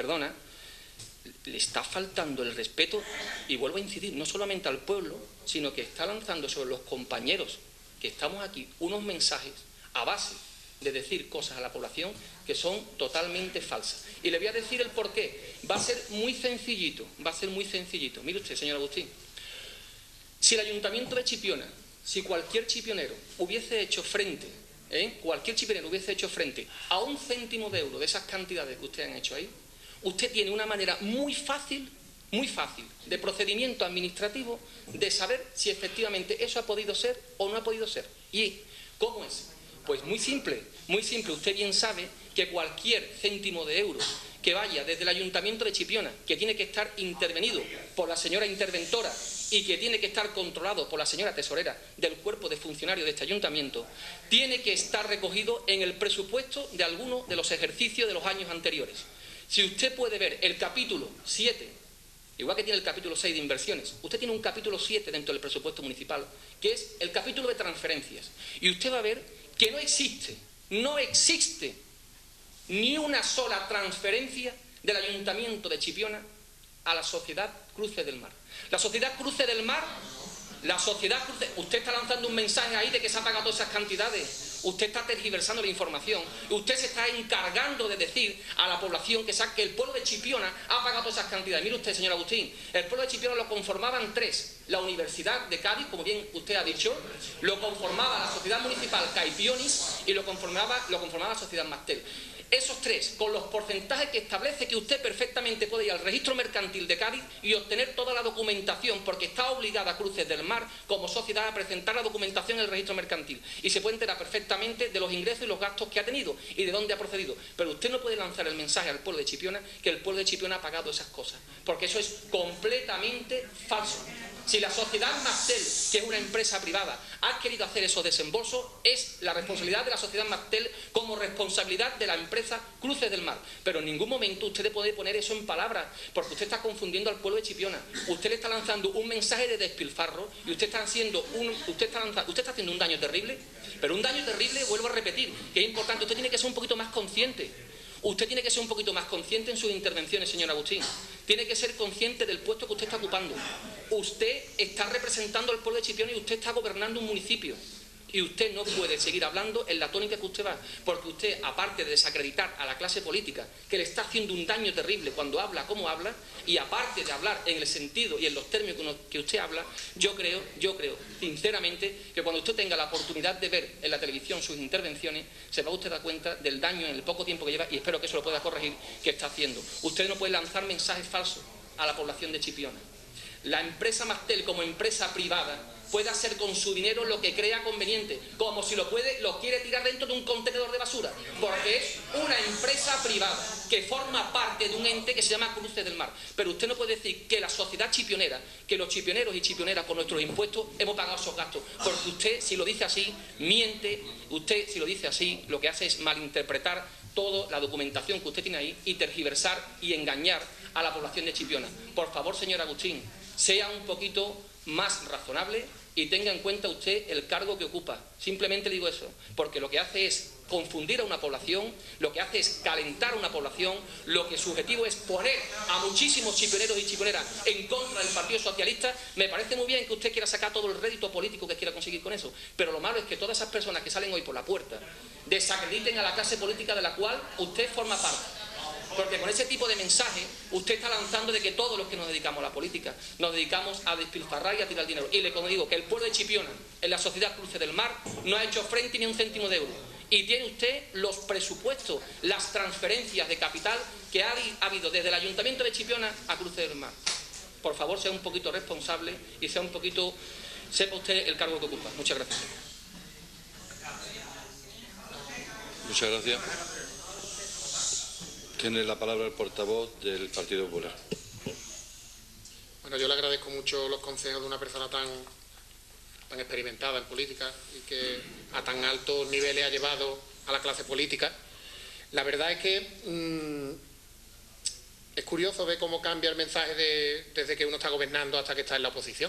le está faltando el respeto, y vuelvo a incidir, no solamente al pueblo, sino que está lanzando sobre los compañeros que estamos aquí unos mensajes a base de decir cosas a la población que son totalmente falsas. Y le voy a decir el porqué. Va a ser muy sencillito. Mire usted, señor Agustín, si el Ayuntamiento de Chipiona, si cualquier chipionero hubiese hecho frente, a 1 céntimo de euro de esas cantidades que ustedes han hecho ahí, usted tiene una manera muy fácil de procedimiento administrativo de saber si efectivamente eso ha podido ser o no ha podido ser. ¿Y cómo es? Pues muy simple. Usted bien sabe que cualquier céntimo de euro que vaya desde el Ayuntamiento de Chipiona, que tiene que estar intervenido por la señora interventora y que tiene que estar controlado por la señora tesorera del cuerpo de funcionarios de este ayuntamiento, tiene que estar recogido en el presupuesto de alguno de los ejercicios de los años anteriores. Si usted puede ver el capítulo 7, igual que tiene el capítulo 6 de inversiones, usted tiene un capítulo 7 dentro del presupuesto municipal, que es el capítulo de transferencias, y usted va a ver que no existe ni una sola transferencia del Ayuntamiento de Chipiona a la Sociedad Cruces del Mar. La Sociedad Cruces del Mar, usted está lanzando un mensaje ahí de que se ha pagado todas esas cantidades. Usted está tergiversando la información. Usted se está encargando de decir a la población que el pueblo de Chipiona ha pagado todas esas cantidades. Mire usted, señor Agustín, el pueblo de Chipiona lo conformaban 3. La Universidad de Cádiz, como bien usted ha dicho, lo conformaba la Sociedad Municipal Caipionis y lo conformaba la Sociedad Mastel. Esos 3, con los porcentajes que establece, que usted perfectamente puede ir al registro mercantil de Cádiz y obtener toda la documentación, porque está obligada a Cruces del Mar como sociedad a presentar la documentación en el registro mercantil, y se puede enterar perfectamente de los ingresos y los gastos que ha tenido y de dónde ha procedido. Pero usted no puede lanzar el mensaje al pueblo de Chipiona que el pueblo de Chipiona ha pagado esas cosas, porque eso es completamente falso. Si la sociedad Mastel, que es una empresa privada, ha querido hacer esos desembolsos, es la responsabilidad de la sociedad Mastel como responsabilidad de la empresa Cruces del Mar. Pero en ningún momento usted puede poner eso en palabras, porque usted está confundiendo al pueblo de Chipiona. Usted le está lanzando un mensaje de despilfarro y usted está haciendo un daño terrible. Pero un daño terrible, vuelvo a repetir, que es importante. Usted tiene que ser un poquito más consciente. Usted tiene que ser un poquito más consciente en sus intervenciones, señor Agustín. Tiene que ser consciente del puesto que usted está ocupando. Usted está representando al pueblo de Chipiona y usted está gobernando un municipio. Y usted no puede seguir hablando en la tónica que usted va, porque usted, aparte de desacreditar a la clase política, que le está haciendo un daño terrible cuando habla como habla, y aparte de hablar en el sentido y en los términos que usted habla, yo creo, sinceramente, que cuando usted tenga la oportunidad de ver en la televisión sus intervenciones, se va usted a dar cuenta del daño en el poco tiempo que lleva, y espero que eso lo pueda corregir, que está haciendo. Usted no puede lanzar mensajes falsos a la población de Chipiona. La empresa Mastel, como empresa privada, puede hacer con su dinero lo que crea conveniente, como si lo quiere tirar dentro de un contenedor de basura, porque es una empresa privada que forma parte de un ente que se llama Cruces del Mar. Pero usted no puede decir que la sociedad chipionera, que los chipioneros y chipioneras con nuestros impuestos hemos pagado esos gastos, porque usted, si lo dice así, miente. Usted, si lo dice así, lo que hace es malinterpretar toda la documentación que usted tiene ahí y tergiversar y engañar a la población de Chipiona. Por favor, señor Agustín, sea un poquito más razonable y tenga en cuenta usted el cargo que ocupa. Simplemente le digo eso, porque lo que hace es confundir a una población, lo que hace es calentar a una población, lo que su objetivo es poner a muchísimos chipioneros y chipioneras en contra del Partido Socialista. Me parece muy bien que usted quiera sacar todo el rédito político que quiera conseguir con eso, pero lo malo es que todas esas personas que salen hoy por la puerta desacrediten a la clase política de la cual usted forma parte. Porque con ese tipo de mensaje usted está lanzando de que todos los que nos dedicamos a la política nos dedicamos a despilfarrar y a tirar dinero. Y le digo que el pueblo de Chipiona, en la sociedad Cruces del Mar, no ha hecho frente ni un céntimo de euro. Y tiene usted los presupuestos, las transferencias de capital que ha habido desde el Ayuntamiento de Chipiona a Cruces del Mar. Por favor, sea un poquito responsable y sea un poquito... sepa usted el cargo que ocupa. Muchas gracias. Muchas gracias. Tiene la palabra el portavoz del Partido Popular. Bueno, yo le agradezco mucho los consejos de una persona tan experimentada en política y que a tan altos niveles ha llevado a la clase política. La verdad es que es curioso ver cómo cambia el mensaje desde que uno está gobernando hasta que está en la oposición.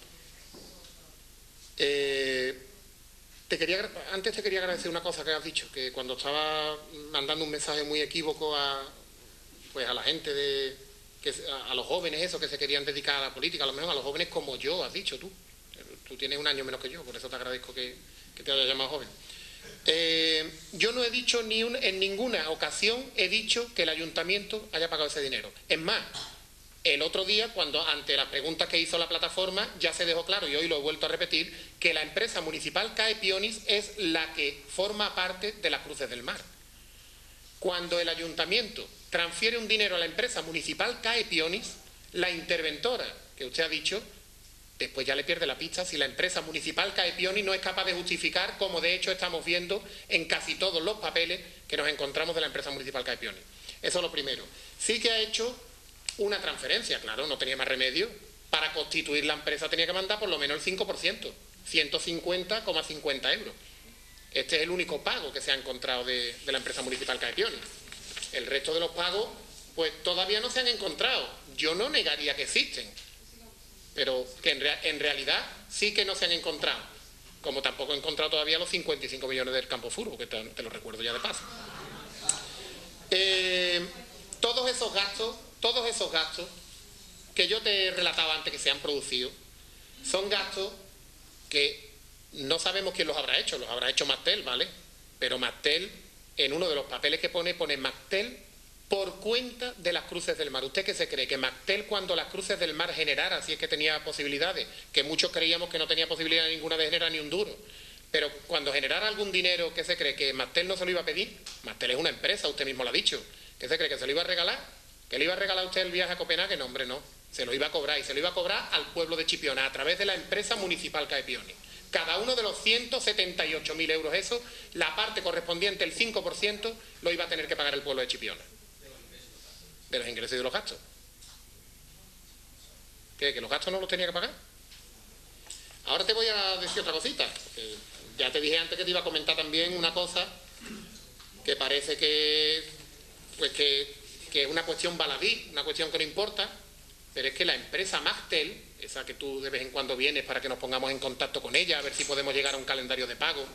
Antes te quería agradecer una cosa que has dicho, que cuando estaba mandando un mensaje muy equívoco a la gente, a los jóvenes esos que se querían dedicar a la política, a lo mejor a los jóvenes como yo, has dicho tú. Tú tienes un año menos que yo, por eso te agradezco que te hayas llamado joven. Yo no he dicho en ninguna ocasión he dicho que el ayuntamiento haya pagado ese dinero. Es más, el otro día, cuando ante las preguntas que hizo la plataforma, ya se dejó claro, y hoy lo he vuelto a repetir, que la empresa municipal CAE Pionis es la que forma parte de las Cruces del Mar. Cuando el ayuntamiento transfiere un dinero a la empresa municipal CAE Pionis, la interventora, que usted ha dicho, después ya le pierde la pista si la empresa municipal CAE Pionis no es capaz de justificar, como de hecho estamos viendo en casi todos los papeles que nos encontramos de la empresa municipal CAE Pionis. Eso es lo primero. Sí que ha hecho una transferencia, claro, no tenía más remedio. Para constituir la empresa tenía que mandar por lo menos el 5%, 150,50 euros. Este es el único pago que se ha encontrado de la empresa municipal CAE Pionis. El resto de los pagos, pues todavía no se han encontrado. Yo no negaría que existen, pero que en realidad sí que no se han encontrado. Como tampoco he encontrado todavía los 55 millones del Campo Furbo, que te lo recuerdo ya de paso. Todos esos gastos que yo te relataba antes que se han producido, son gastos que no sabemos quién los habrá hecho Mactel, ¿vale? Pero Mactel, en uno de los papeles que pone Mactel por cuenta de las Cruces del Mar. ¿Usted qué se cree? Que Mactel, cuando las Cruces del Mar generara, si es que tenía posibilidades, que muchos creíamos que no tenía posibilidad ninguna de generar ni un duro, pero cuando generara algún dinero, ¿qué se cree? ¿Que Mactel no se lo iba a pedir? Mactel es una empresa, usted mismo lo ha dicho. ¿Qué se cree? ¿Que se lo iba a regalar? ¿Que le iba a regalar a usted el viaje a Copenhague? No, hombre, no. Se lo iba a cobrar, y se lo iba a cobrar al pueblo de Chipiona a través de la empresa municipal CAE Pionis. Cada uno de los 178.000 euros, eso, la parte correspondiente, el 5%, lo iba a tener que pagar el pueblo de Chipiona. De los ingresos y de los gastos. ¿Qué? ¿Que los gastos no los tenía que pagar? Ahora te voy a decir otra cosita. Ya te dije antes que te iba a comentar también una cosa que parece que es una cuestión baladí, una cuestión que no importa, pero es que la empresa Mactel, esa que tú de vez en cuando vienes para que nos pongamos en contacto con ella, a ver si podemos llegar a un calendario de pago,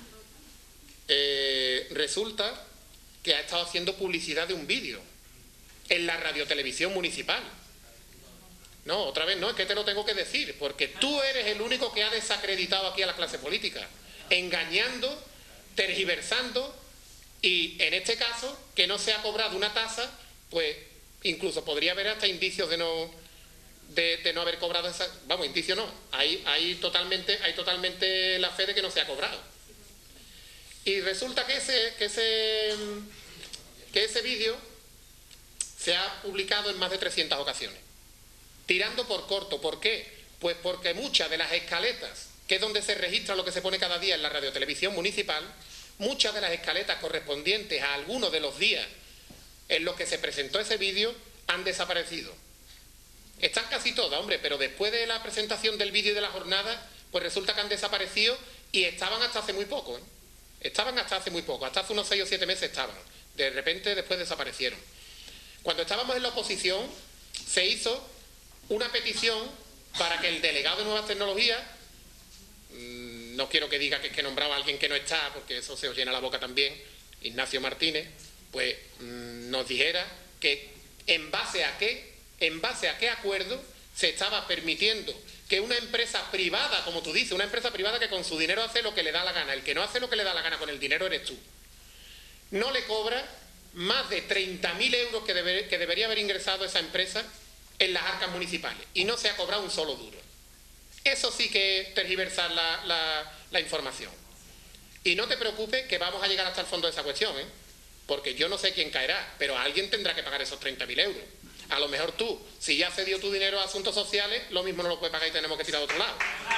resulta que ha estado haciendo publicidad de un vídeo en la radiotelevisión municipal. No, otra vez no, es que te lo tengo que decir, porque tú eres el único que ha desacreditado aquí a la clase política, engañando, tergiversando, y en este caso, que no se ha cobrado una tasa, pues incluso podría haber hasta indicios de no haber cobrado esa... Vamos, indicios no, hay totalmente la fe de que no se ha cobrado. Y resulta que ese vídeo se ha publicado en más de 300 ocasiones, tirando por corto. ¿Por qué? Pues porque muchas de las escaletas, que es donde se registra lo que se pone cada día en la radiotelevisión municipal, muchas de las escaletas correspondientes a algunos de los días en los que se presentó ese vídeo han desaparecido. Están casi todas, hombre, pero después de la presentación del vídeo y de la jornada, pues resulta que han desaparecido, y estaban hasta hace muy poco, Estaban hasta hace muy poco, hasta hace unos 6 o 7 meses estaban. De repente después desaparecieron. Cuando estábamos en la oposición, se hizo una petición para que el delegado de Nuevas Tecnologías, no quiero que diga que es que nombraba a alguien que no está, porque eso se os llena la boca también, Ignacio Martínez, pues nos dijera que en base a qué acuerdo se estaba permitiendo que una empresa privada, como tú dices, una empresa privada que con su dinero hace lo que le da la gana, el que no hace lo que le da la gana con el dinero eres tú, no le cobra más de 30.000 euros que debería haber ingresado esa empresa en las arcas municipales y no se ha cobrado un solo duro. Eso sí que es tergiversar la información. Y no te preocupes que vamos a llegar hasta el fondo de esa cuestión, ¿eh? Porque yo no sé quién caerá, pero alguien tendrá que pagar esos 30.000 euros. A lo mejor tú, si ya cedió tu dinero a asuntos sociales, lo mismo no lo puedes pagar y tenemos que tirar a otro lado.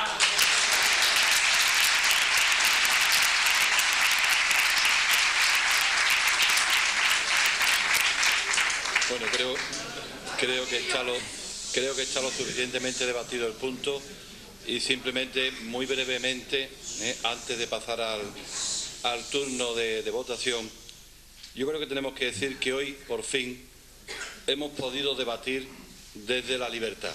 Bueno, creo que está lo suficientemente debatido el punto y simplemente, muy brevemente, antes de pasar al turno de votación, yo creo que tenemos que decir que hoy, por fin, hemos podido debatir desde la libertad.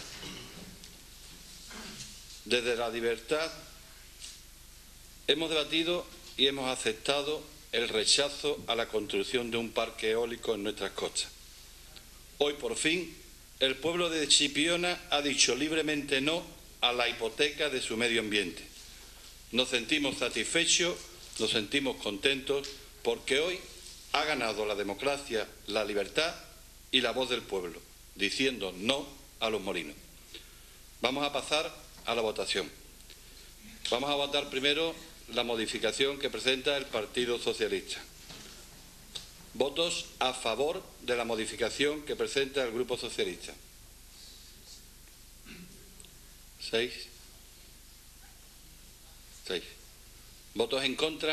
Desde la libertad hemos debatido y hemos aceptado el rechazo a la construcción de un parque eólico en nuestras costas. Hoy, por fin, el pueblo de Chipiona ha dicho libremente no a la hipoteca de su medio ambiente. Nos sentimos satisfechos, nos sentimos contentos, porque hoy ha ganado la democracia, la libertad y la voz del pueblo, diciendo no a los molinos. Vamos a pasar a la votación. Vamos a votar primero la modificación que presenta el Partido Socialista. Votos a favor de la modificación que presenta el Grupo Socialista. 6. ¿Votos en contra?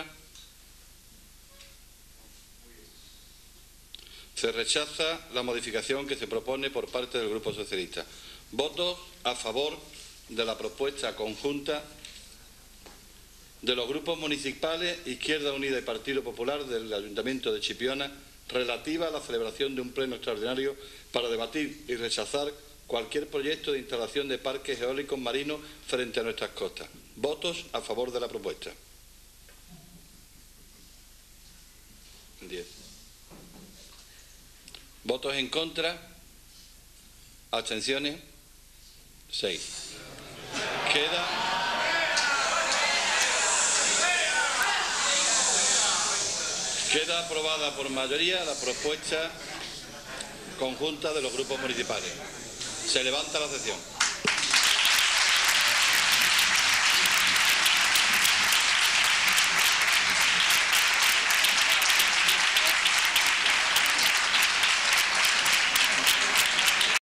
Se rechaza la modificación que se propone por parte del Grupo Socialista. Votos a favor de la propuesta conjunta de los grupos municipales Izquierda Unida y Partido Popular del Ayuntamiento de Chipiona relativa a la celebración de un pleno extraordinario para debatir y rechazar cualquier proyecto de instalación de parques eólicos marinos frente a nuestras costas. Votos a favor de la propuesta. 10. Votos en contra. Abstenciones. 6. Queda aprobada por mayoría la propuesta conjunta de los grupos municipales. Se levanta la sesión.